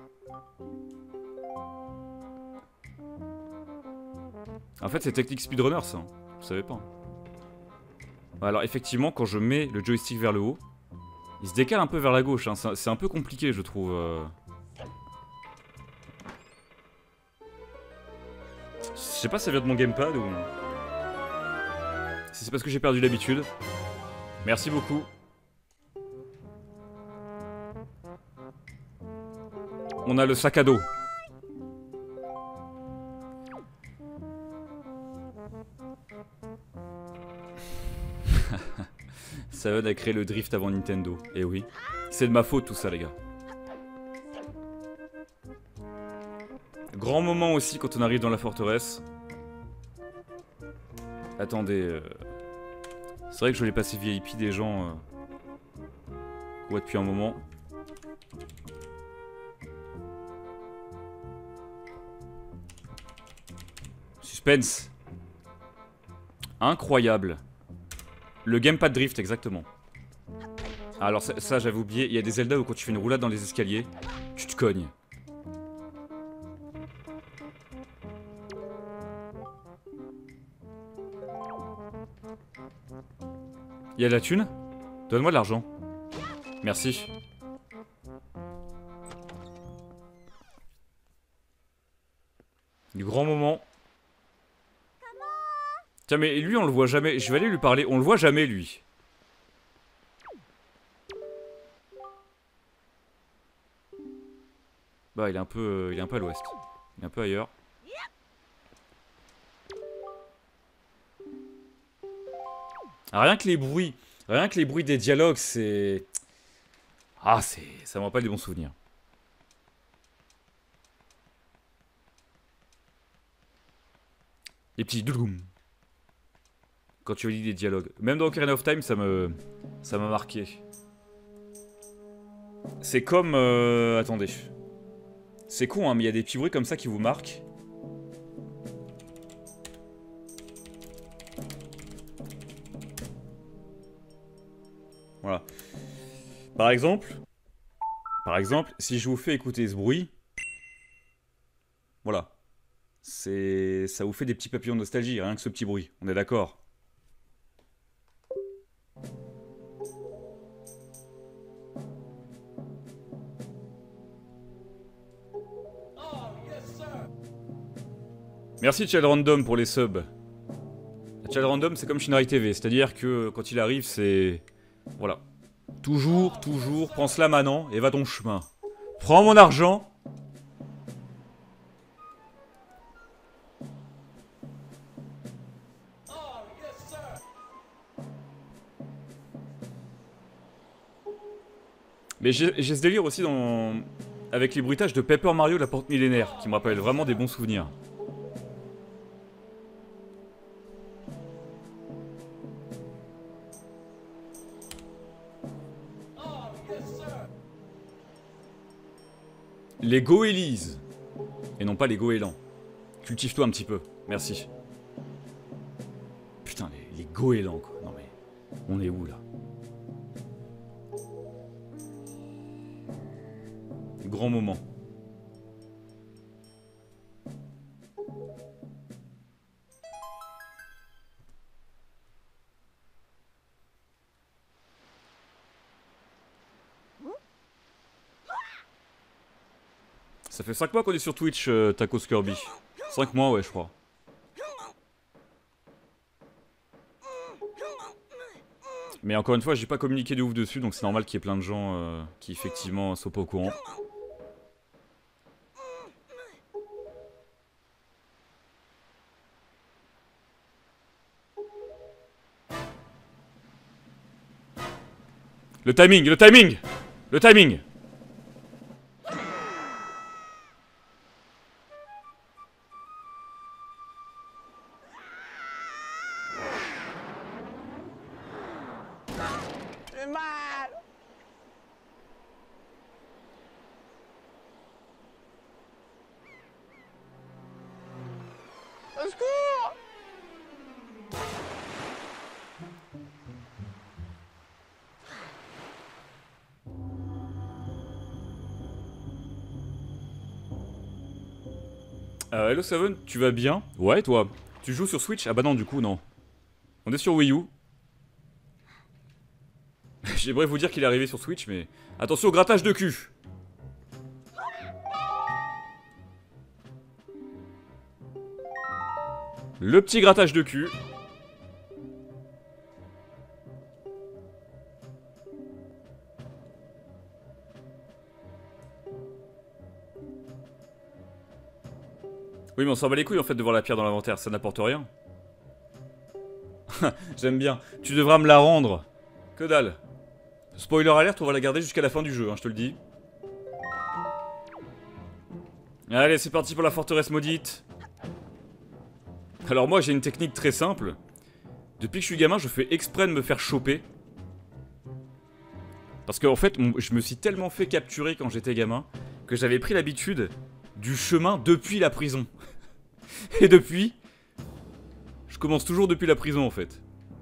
Speaker 1: En fait, c'est technique speedrunner, ça. Vous savez pas. Alors, effectivement, quand je mets le joystick vers le haut, il se décale un peu vers la gauche. Hein. C'est un peu compliqué, je trouve. Euh... Je sais pas si ça vient de mon gamepad ou... Si c'est parce que j'ai perdu l'habitude. Merci beaucoup. On a le sac à dos. Savon a créé le drift avant Nintendo. Eh oui. C'est de ma faute tout ça, les gars. Grand moment aussi quand on arrive dans la forteresse. Attendez. Euh... C'est vrai que je voulais passer V I P des gens... Euh... qu'on voit depuis un moment. Suspense. Incroyable. Le gamepad drift, exactement. Alors ça, ça j'avais oublié, il y a des Zelda où quand tu fais une roulade dans les escaliers, tu te cognes. Il y a de la thune? Donne-moi de l'argent. Merci. Du grand moment. Tiens, mais lui, on le voit jamais. Je vais aller lui parler. On le voit jamais, lui. Bah, il est un peu, euh, il est un peu à l'ouest. Il est un peu ailleurs. Ah, rien que les bruits, rien que les bruits des dialogues, c'est... Ah, c'est... ça me rappelle des bons souvenirs. Les petits doudoum. Quand tu lis des dialogues. Même dans Ocarina of Time, ça me... ça m'a marqué. C'est comme... Euh... Attendez. C'est con, hein, mais il y a des petits bruits comme ça qui vous marquent. Voilà. Par exemple... Par exemple, si je vous fais écouter ce bruit... Voilà. C'est... Ça vous fait des petits papillons de nostalgie, rien que ce petit bruit. On est d'accord? Merci Child Random pour les subs. Child Random c'est comme Shinrai T V, c'est-à-dire que quand il arrive c'est... Voilà. Toujours, toujours, prends cela maintenant et va ton chemin. Prends mon argent. Mais j'ai ce délire aussi dans... avec les bruitages de Paper Mario la porte millénaire, qui me rappellent vraiment des bons souvenirs. Les goélises. Et non pas les goélands. Cultive-toi un petit peu. Merci. Putain, les, les goélands, quoi. Non mais... On est où, là? Grand moment. Ça fait cinq mois qu'on est sur Twitch, euh, Tacos Kirby. cinq mois, ouais, je crois. Mais encore une fois, j'ai pas communiqué de ouf dessus, donc c'est normal qu'il y ait plein de gens euh, qui effectivement soient pas au courant. Le timing, le timing, le timing.
Speaker 3: J'ai mal. Au secours.
Speaker 1: Euh, hello Seven, tu vas bien? Ouais, toi? Tu joues sur Switch? Ah bah non, du coup, non. On est sur Wii U. J'aimerais vous dire qu'il est arrivé sur Switch, mais... Attention au grattage de cul! Le petit grattage de cul. Oui, mais on s'en bat les couilles en fait de voir la pierre dans l'inventaire, ça n'apporte rien. J'aime bien. Tu devras me la rendre. Que dalle. Spoiler alert, on va la garder jusqu'à la fin du jeu, hein, je te le dis. Allez, c'est parti pour la forteresse maudite. Alors moi, j'ai une technique très simple. Depuis que je suis gamin, je fais exprès de me faire choper. Parce qu'en fait, je me suis tellement fait capturer quand j'étais gamin que j'avais pris l'habitude du chemin depuis la prison. Et depuis, je commence toujours depuis la prison en fait.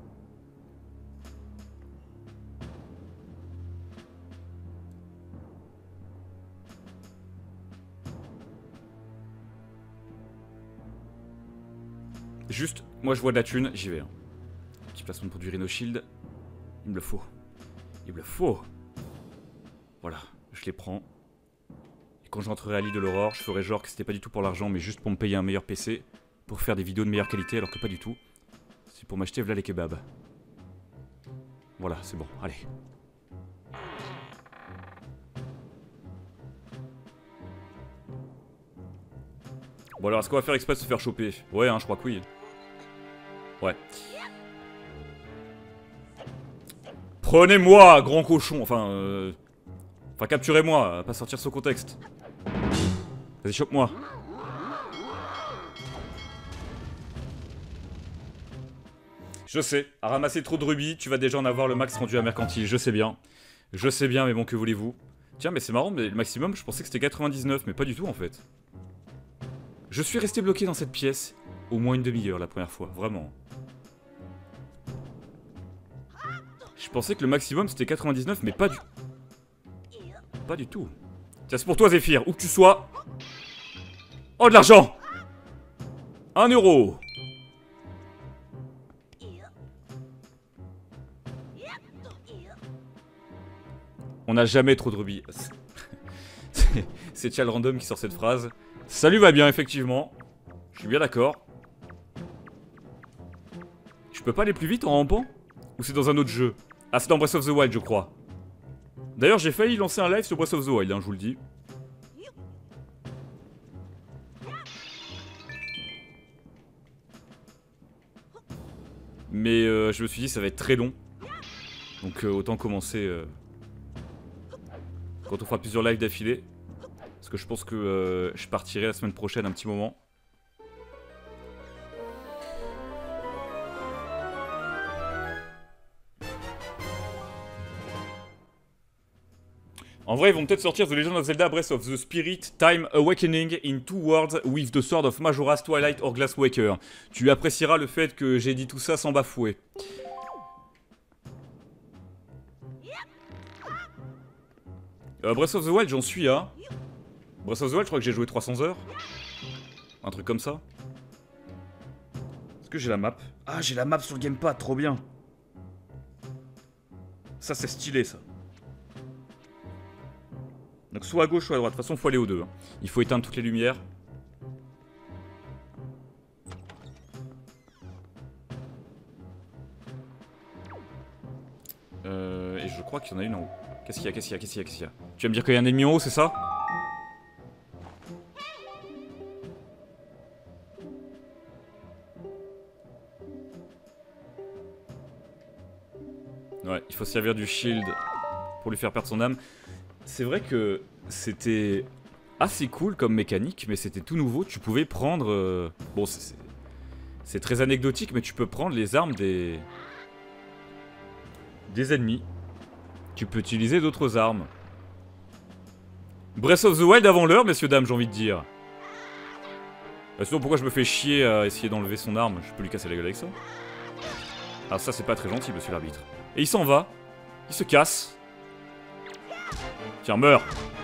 Speaker 1: Juste, moi je vois de la thune, j'y vais. Hein. Petit placement pour du Rhino Shield. Il me le faut. Il me le faut. Voilà, je les prends. Et quand je rentrerai à l'île de l'Aurore, je ferai genre que c'était pas du tout pour l'argent, mais juste pour me payer un meilleur P C. Pour faire des vidéos de meilleure qualité, alors que pas du tout. C'est pour m'acheter v'là les kebabs. Voilà, c'est bon, allez. Bon alors, est-ce qu'on va faire exprès de se faire choper? Ouais, hein, je crois que oui. Ouais. Prenez-moi, grand cochon. Enfin, euh... Enfin, capturez-moi, pas sortir ce contexte. Vas-y, chope-moi. Je sais, à ramasser trop de rubis, tu vas déjà en avoir le max rendu à mercantile, je sais bien. Je sais bien, mais bon, que voulez-vous? Tiens, mais c'est marrant, mais le maximum, je pensais que c'était quatre-vingt-dix-neuf, mais pas du tout en fait. Je suis resté bloqué dans cette pièce au moins une demi-heure la première fois, vraiment. Je pensais que le maximum c'était quatre-vingt-dix-neuf, mais pas du... Pas du tout. Tiens, c'est pour toi Zéphyr, où que tu sois. Oh, de l'argent! Un euro. On n'a jamais trop de rubis. C'est Chal Random qui sort cette phrase. Salut va bien, effectivement. Je suis bien d'accord. Je peux pas aller plus vite en rampant? Ou c'est dans un autre jeu? Ah, c'est dans Breath of the Wild, je crois. D'ailleurs, j'ai failli lancer un live sur Breath of the Wild, hein, je vous le dis. Mais euh, je me suis dit, ça va être très long. Donc euh, autant commencer... Euh... Quand on fera plusieurs lives d'affilée. Parce que je pense que euh, je partirai la semaine prochaine un petit moment. En vrai, ils vont peut-être sortir The Legend of Zelda Breath of the Spirit Time Awakening in Two Worlds with the Sword of Majora's Twilight or Glass Waker. Tu apprécieras le fait que j'ai dit tout ça sans bafouer. Euh, Breath of the Wild, j'en suis à... Breath of the Wild, je crois que j'ai joué trois cents heures. Un truc comme ça. Est-ce que j'ai la map? Ah, j'ai la map sur le gamepad, trop bien. Ça, c'est stylé, ça. Donc soit à gauche, soit à droite. De toute façon, il faut aller aux deux. Hein. Il faut éteindre toutes les lumières. Euh, et je crois qu'il y en a une en haut. Qu'est-ce qu'il y a, qu'est-ce qu'il y a, qu'est-ce qu'il y a, qu'est-ce qu'il y a? Tu vas me dire qu'il y a un ennemi en haut, c'est ça? Ouais, il faut se servir du shield pour lui faire perdre son âme. C'est vrai que c'était assez cool comme mécanique, mais c'était tout nouveau. Tu pouvais prendre... Euh... Bon, c'est très anecdotique, mais tu peux prendre les armes des... des ennemis. Tu peux utiliser d'autres armes. Breath of the Wild avant l'heure, messieurs, dames, j'ai envie de dire. Bah, sinon, pourquoi je me fais chier à essayer d'enlever son arme? Je peux lui casser la gueule avec ça. Alors ça, c'est pas très gentil, monsieur l'arbitre. Et il s'en va. Il se casse. Tiens, meurs.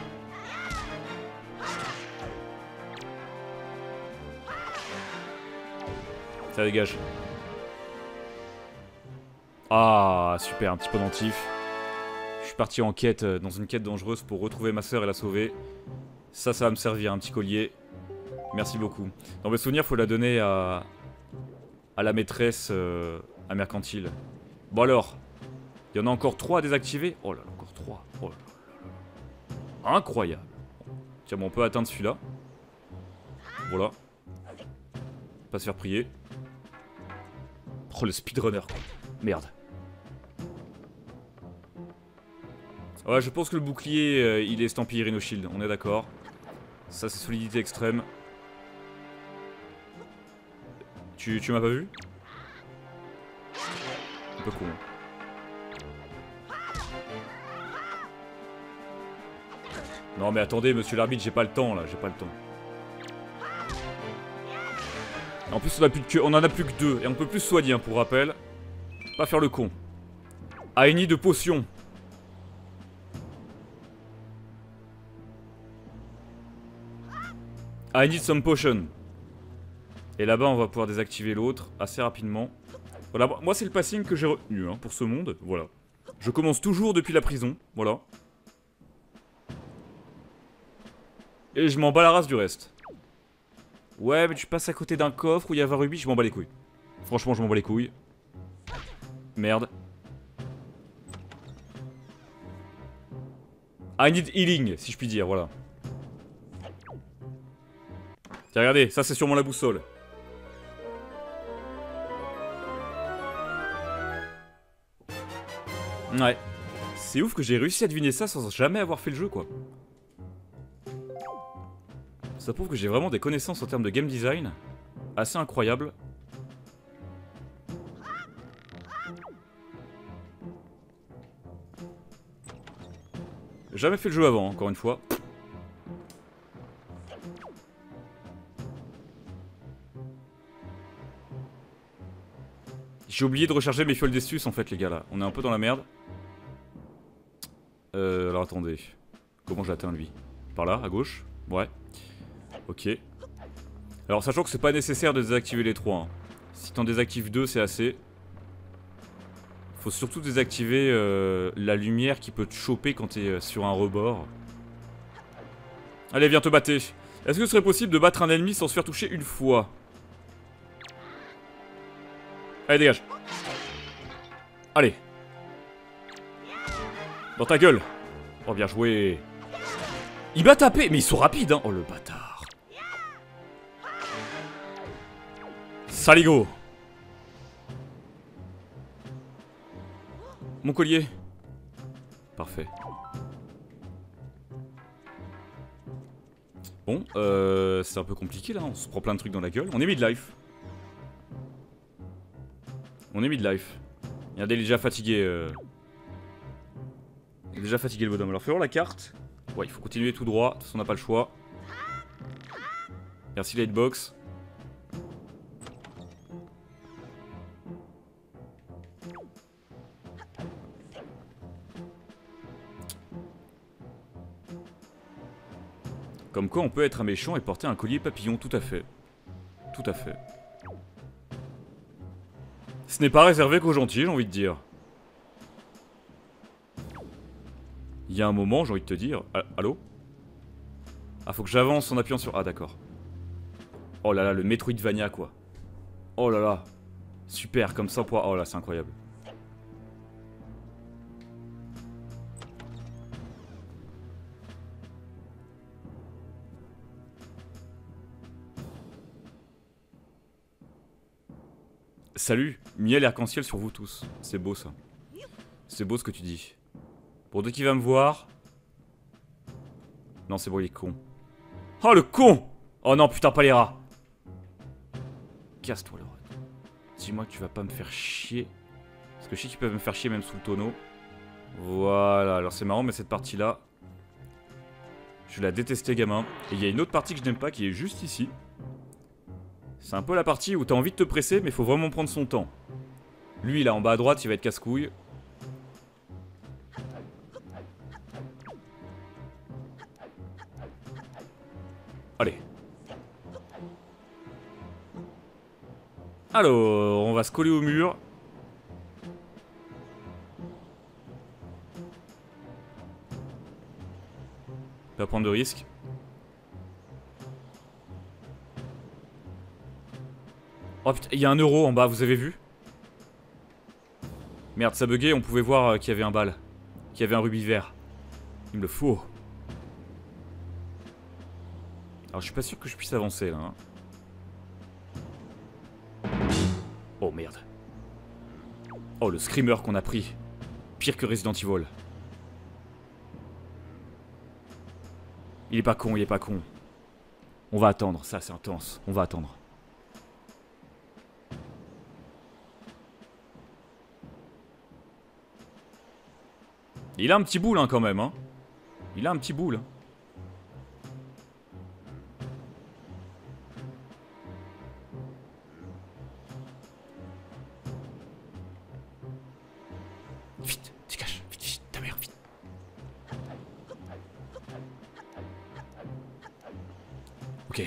Speaker 1: Ça dégage. Ah, super, un petit peu dentif. Je suis parti en quête, dans une quête dangereuse pour retrouver ma soeur et la sauver. Ça, ça va me servir, un petit collier. Merci beaucoup. Dans mes souvenirs, faut la donner à, à la maîtresse euh, à Mercantile. Bon alors, il y en a encore trois à désactiver. Oh là là, encore trois. Oh là là là là. Incroyable. Tiens, bon, on peut atteindre celui-là. Voilà. Pas se faire prier. Oh, le speedrunner, quoi. Merde. Ouais, je pense que le bouclier, euh, il est estampillé Rhino Shield. On est d'accord. Ça, c'est solidité extrême. Tu, tu m'as pas vu? Un peu con. Non mais attendez, monsieur l'arbitre, j'ai pas le temps là, j'ai pas le temps. En plus on, a plus que, on en a plus que deux, et on peut plus soigner hein, pour rappel. Pas faire le con. I need de potions. I need some potion. Et là-bas on va pouvoir désactiver l'autre assez rapidement. Voilà, moi c'est le passing que j'ai retenu hein, pour ce monde, voilà. Je commence toujours depuis la prison, voilà. Et je m'en bats la race du reste. Ouais, mais tu passes à côté d'un coffre où il y a vingt rubis, je m'en bats les couilles. Franchement, je m'en bats les couilles. Merde. I need healing, si je puis dire, voilà. Tiens, regardez, ça c'est sûrement la boussole. Ouais. C'est ouf que j'ai réussi à deviner ça sans jamais avoir fait le jeu, quoi. Ça prouve que j'ai vraiment des connaissances en termes de game design assez incroyables. Jamais fait le jeu avant, encore une fois. J'ai oublié de recharger mes fioles d'estus en fait les gars là. On est un peu dans la merde. Euh, alors attendez. Comment j'atteins lui? Par là, à gauche? Ouais. Ok. Alors sachant que c'est pas nécessaire de désactiver les trois. Hein. Si t'en désactives deux, c'est assez. Faut surtout désactiver euh, la lumière qui peut te choper quand t'es sur un rebord. Allez, viens te battre. Est-ce que ce serait possible de battre un ennemi sans se faire toucher une fois? Allez, dégage. Allez. Dans ta gueule. Oh, bien joué. Il m'a tapé. Mais ils sont rapides, hein. Oh, le bâtard. Saligo. Mon collier. Parfait. Bon, euh, c'est un peu compliqué, là. On se prend plein de trucs dans la gueule. On est mid-life. On est mid-life. Regardez, il est déjà fatigué. Euh... Il est déjà fatigué, le bonhomme. Alors, faisons la carte. Ouais, il faut continuer tout droit. De toute façon, on n'a pas le choix. Merci, la hitbox. Comme quoi, on peut être un méchant et porter un collier papillon. Tout à fait. Tout à fait. Ce n'est pas réservé qu'aux gentils, j'ai envie de dire. Il y a un moment, j'ai envie de te dire... Allô? Ah, faut que j'avance en appuyant sur... Ah, d'accord. Oh là là, le Metroidvania, quoi. Oh là là. Super, comme ça, on pourra... Oh là, c'est incroyable. Salut, miel et arc-en-ciel sur vous tous. C'est beau, ça. C'est beau ce que tu dis. Pour dès qu'il va me voir... Non, c'est bon, il est con. Oh, le con! Oh non, putain, pas les rats. Casse-toi, le rat. Dis-moi que tu vas pas me faire chier. Parce que je sais qu'ils peuvent me faire chier même sous le tonneau. Voilà, alors c'est marrant, mais cette partie-là... Je vais la détester, gamin. Et il y a une autre partie que je n'aime pas qui est juste ici. C'est un peu la partie où t'as envie de te presser, mais faut vraiment prendre son temps. Lui, là, en bas à droite, il va être casse-couille. Allez. Alors, on va se coller au mur. Pas prendre de risque. Oh putain, il y a un euro en bas, vous avez vu? Merde, ça buguait, on pouvait voir qu'il y avait un bal. Qu'il y avait un rubis vert. Il me le faut. Alors je suis pas sûr que je puisse avancer là. Hein. Oh merde. Oh le screamer qu'on a pris. Pire que Resident Evil. Il est pas con, il est pas con. On va attendre, ça c'est intense. On va attendre. Il a un petit boule hein, quand même. Hein. Il a un petit boule. Hein. Vite, dégage, vite, vite, ta mère, vite. Ok.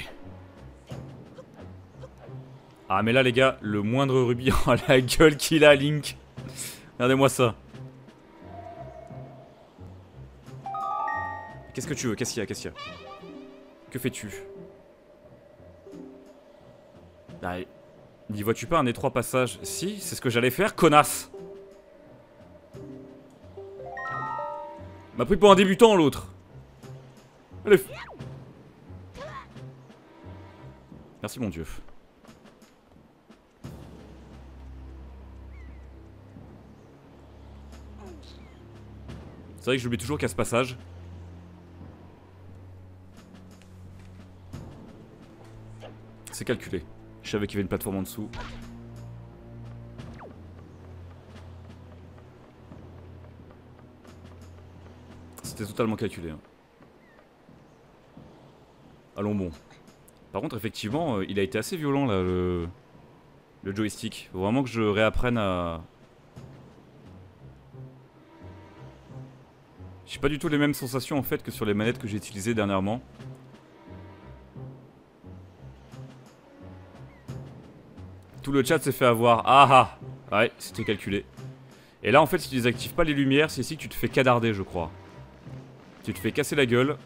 Speaker 1: Ah mais là les gars, le moindre rubis, oh la gueule qu'il a Link. Regardez-moi ça. Qu'est-ce que tu veux? Qu'est-ce qu'il y a? Qu'est-ce qu'il y a? Que fais-tu? Bah, n'y vois-tu pas un étroit passage? Si, c'est ce que j'allais faire, connasse! M'a pris pour un débutant l'autre. Allez. Merci mon dieu. C'est vrai que j'oublie toujours qu'à ce passage. C'est calculé. Je savais qu'il y avait une plateforme en dessous. C'était totalement calculé. Hein. Allons bon. Par contre, effectivement, euh, il a été assez violent là, le, le joystick. Faut vraiment que je réapprenne à... J'ai pas du tout les mêmes sensations en fait que sur les manettes que j'ai utilisées dernièrement. Tout le chat s'est fait avoir. Ah ah. Ouais, c'était calculé. Et là en fait si tu désactives pas les lumières, c'est ici que tu te fais cadarder je crois. Tu te fais casser la gueule.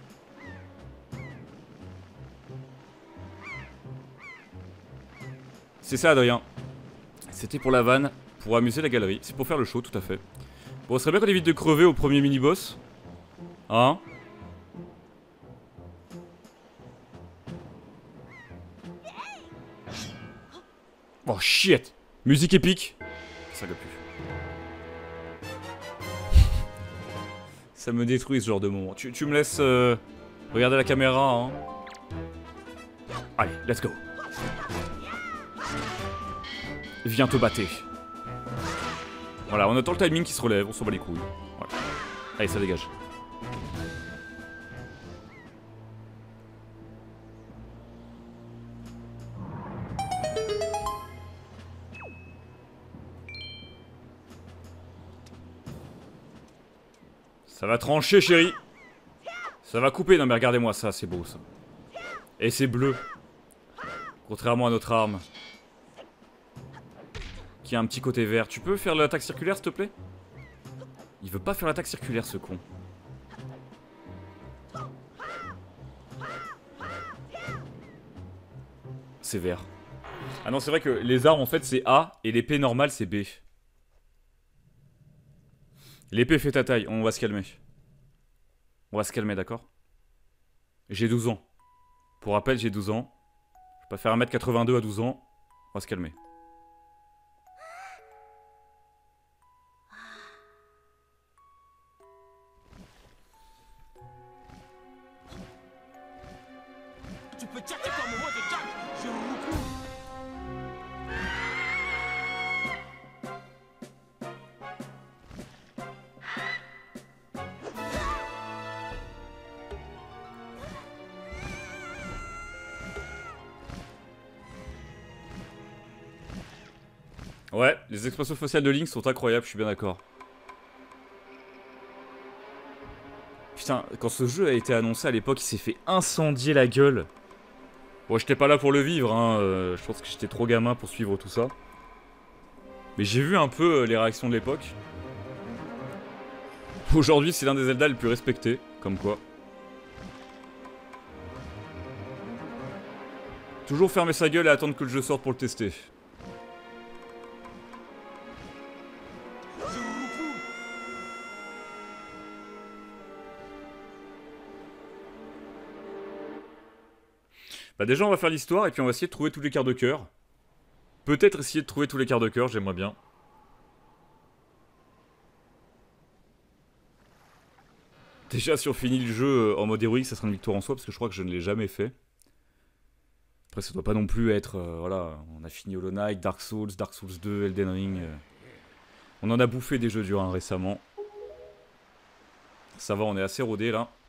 Speaker 1: C'est ça Adrien. C'était pour la vanne, pour amuser la galerie. C'est pour faire le show tout à fait. Bon, ce serait bien qu'on évite de crever au premier mini-boss. Hein? Oh shit! Musique épique. Ça gueule plus. Ça me détruit ce genre de moment. Tu, tu me laisses euh, regarder la caméra, hein? Allez, let's go. Viens te battre. Voilà, on attend le timing qui se relève, on s'en bat les couilles. Voilà. Allez, ça dégage. Ça va trancher, chérie. Ça va couper. Non mais regardez-moi ça, c'est beau ça. Et c'est bleu. Contrairement à notre arme. Qui a un petit côté vert. Tu peux faire l'attaque circulaire s'il te plaît? Il veut pas faire l'attaque circulaire ce con. c'est vert. Ah non, c'est vrai que les armes, en fait, c'est A, et l'épée normale, c'est B. L'épée fait ta taille, on va se calmer. On va se calmer, d'accord? J'ai douze ans. Pour rappel, j'ai douze ans. Je peux pas faire un mètre quatre-vingt-deux à douze ans. On va se calmer.
Speaker 2: Tu peux tchatcher comme moi je tchatche. Je recours.
Speaker 1: Ouais, les expressions faciales de Link sont incroyables, je suis bien d'accord. Putain, quand ce jeu a été annoncé à l'époque, il s'est fait incendier la gueule. Bon, j'étais pas là pour le vivre, hein. euh, je pense que j'étais trop gamin pour suivre tout ça. Mais j'ai vu un peu euh, les réactions de l'époque. Aujourd'hui, c'est l'un des Zelda les plus respectés, comme quoi. Toujours fermer sa gueule et attendre que le jeu sorte pour le tester. Bah déjà on va faire l'histoire et puis on va essayer de trouver tous les quarts de cœur. Peut-être essayer de trouver tous les quarts de cœur, j'aimerais bien. Déjà si on finit le jeu en mode héroïque ça sera une victoire en soi parce que je crois que je ne l'ai jamais fait. Après ça doit pas non plus être... Euh, voilà, on a fini Hollow Knight, Dark Souls, Dark Souls deux, Elden Ring. Euh. On en a bouffé des jeux durs hein, récemment. Ça va, on est assez rodé là.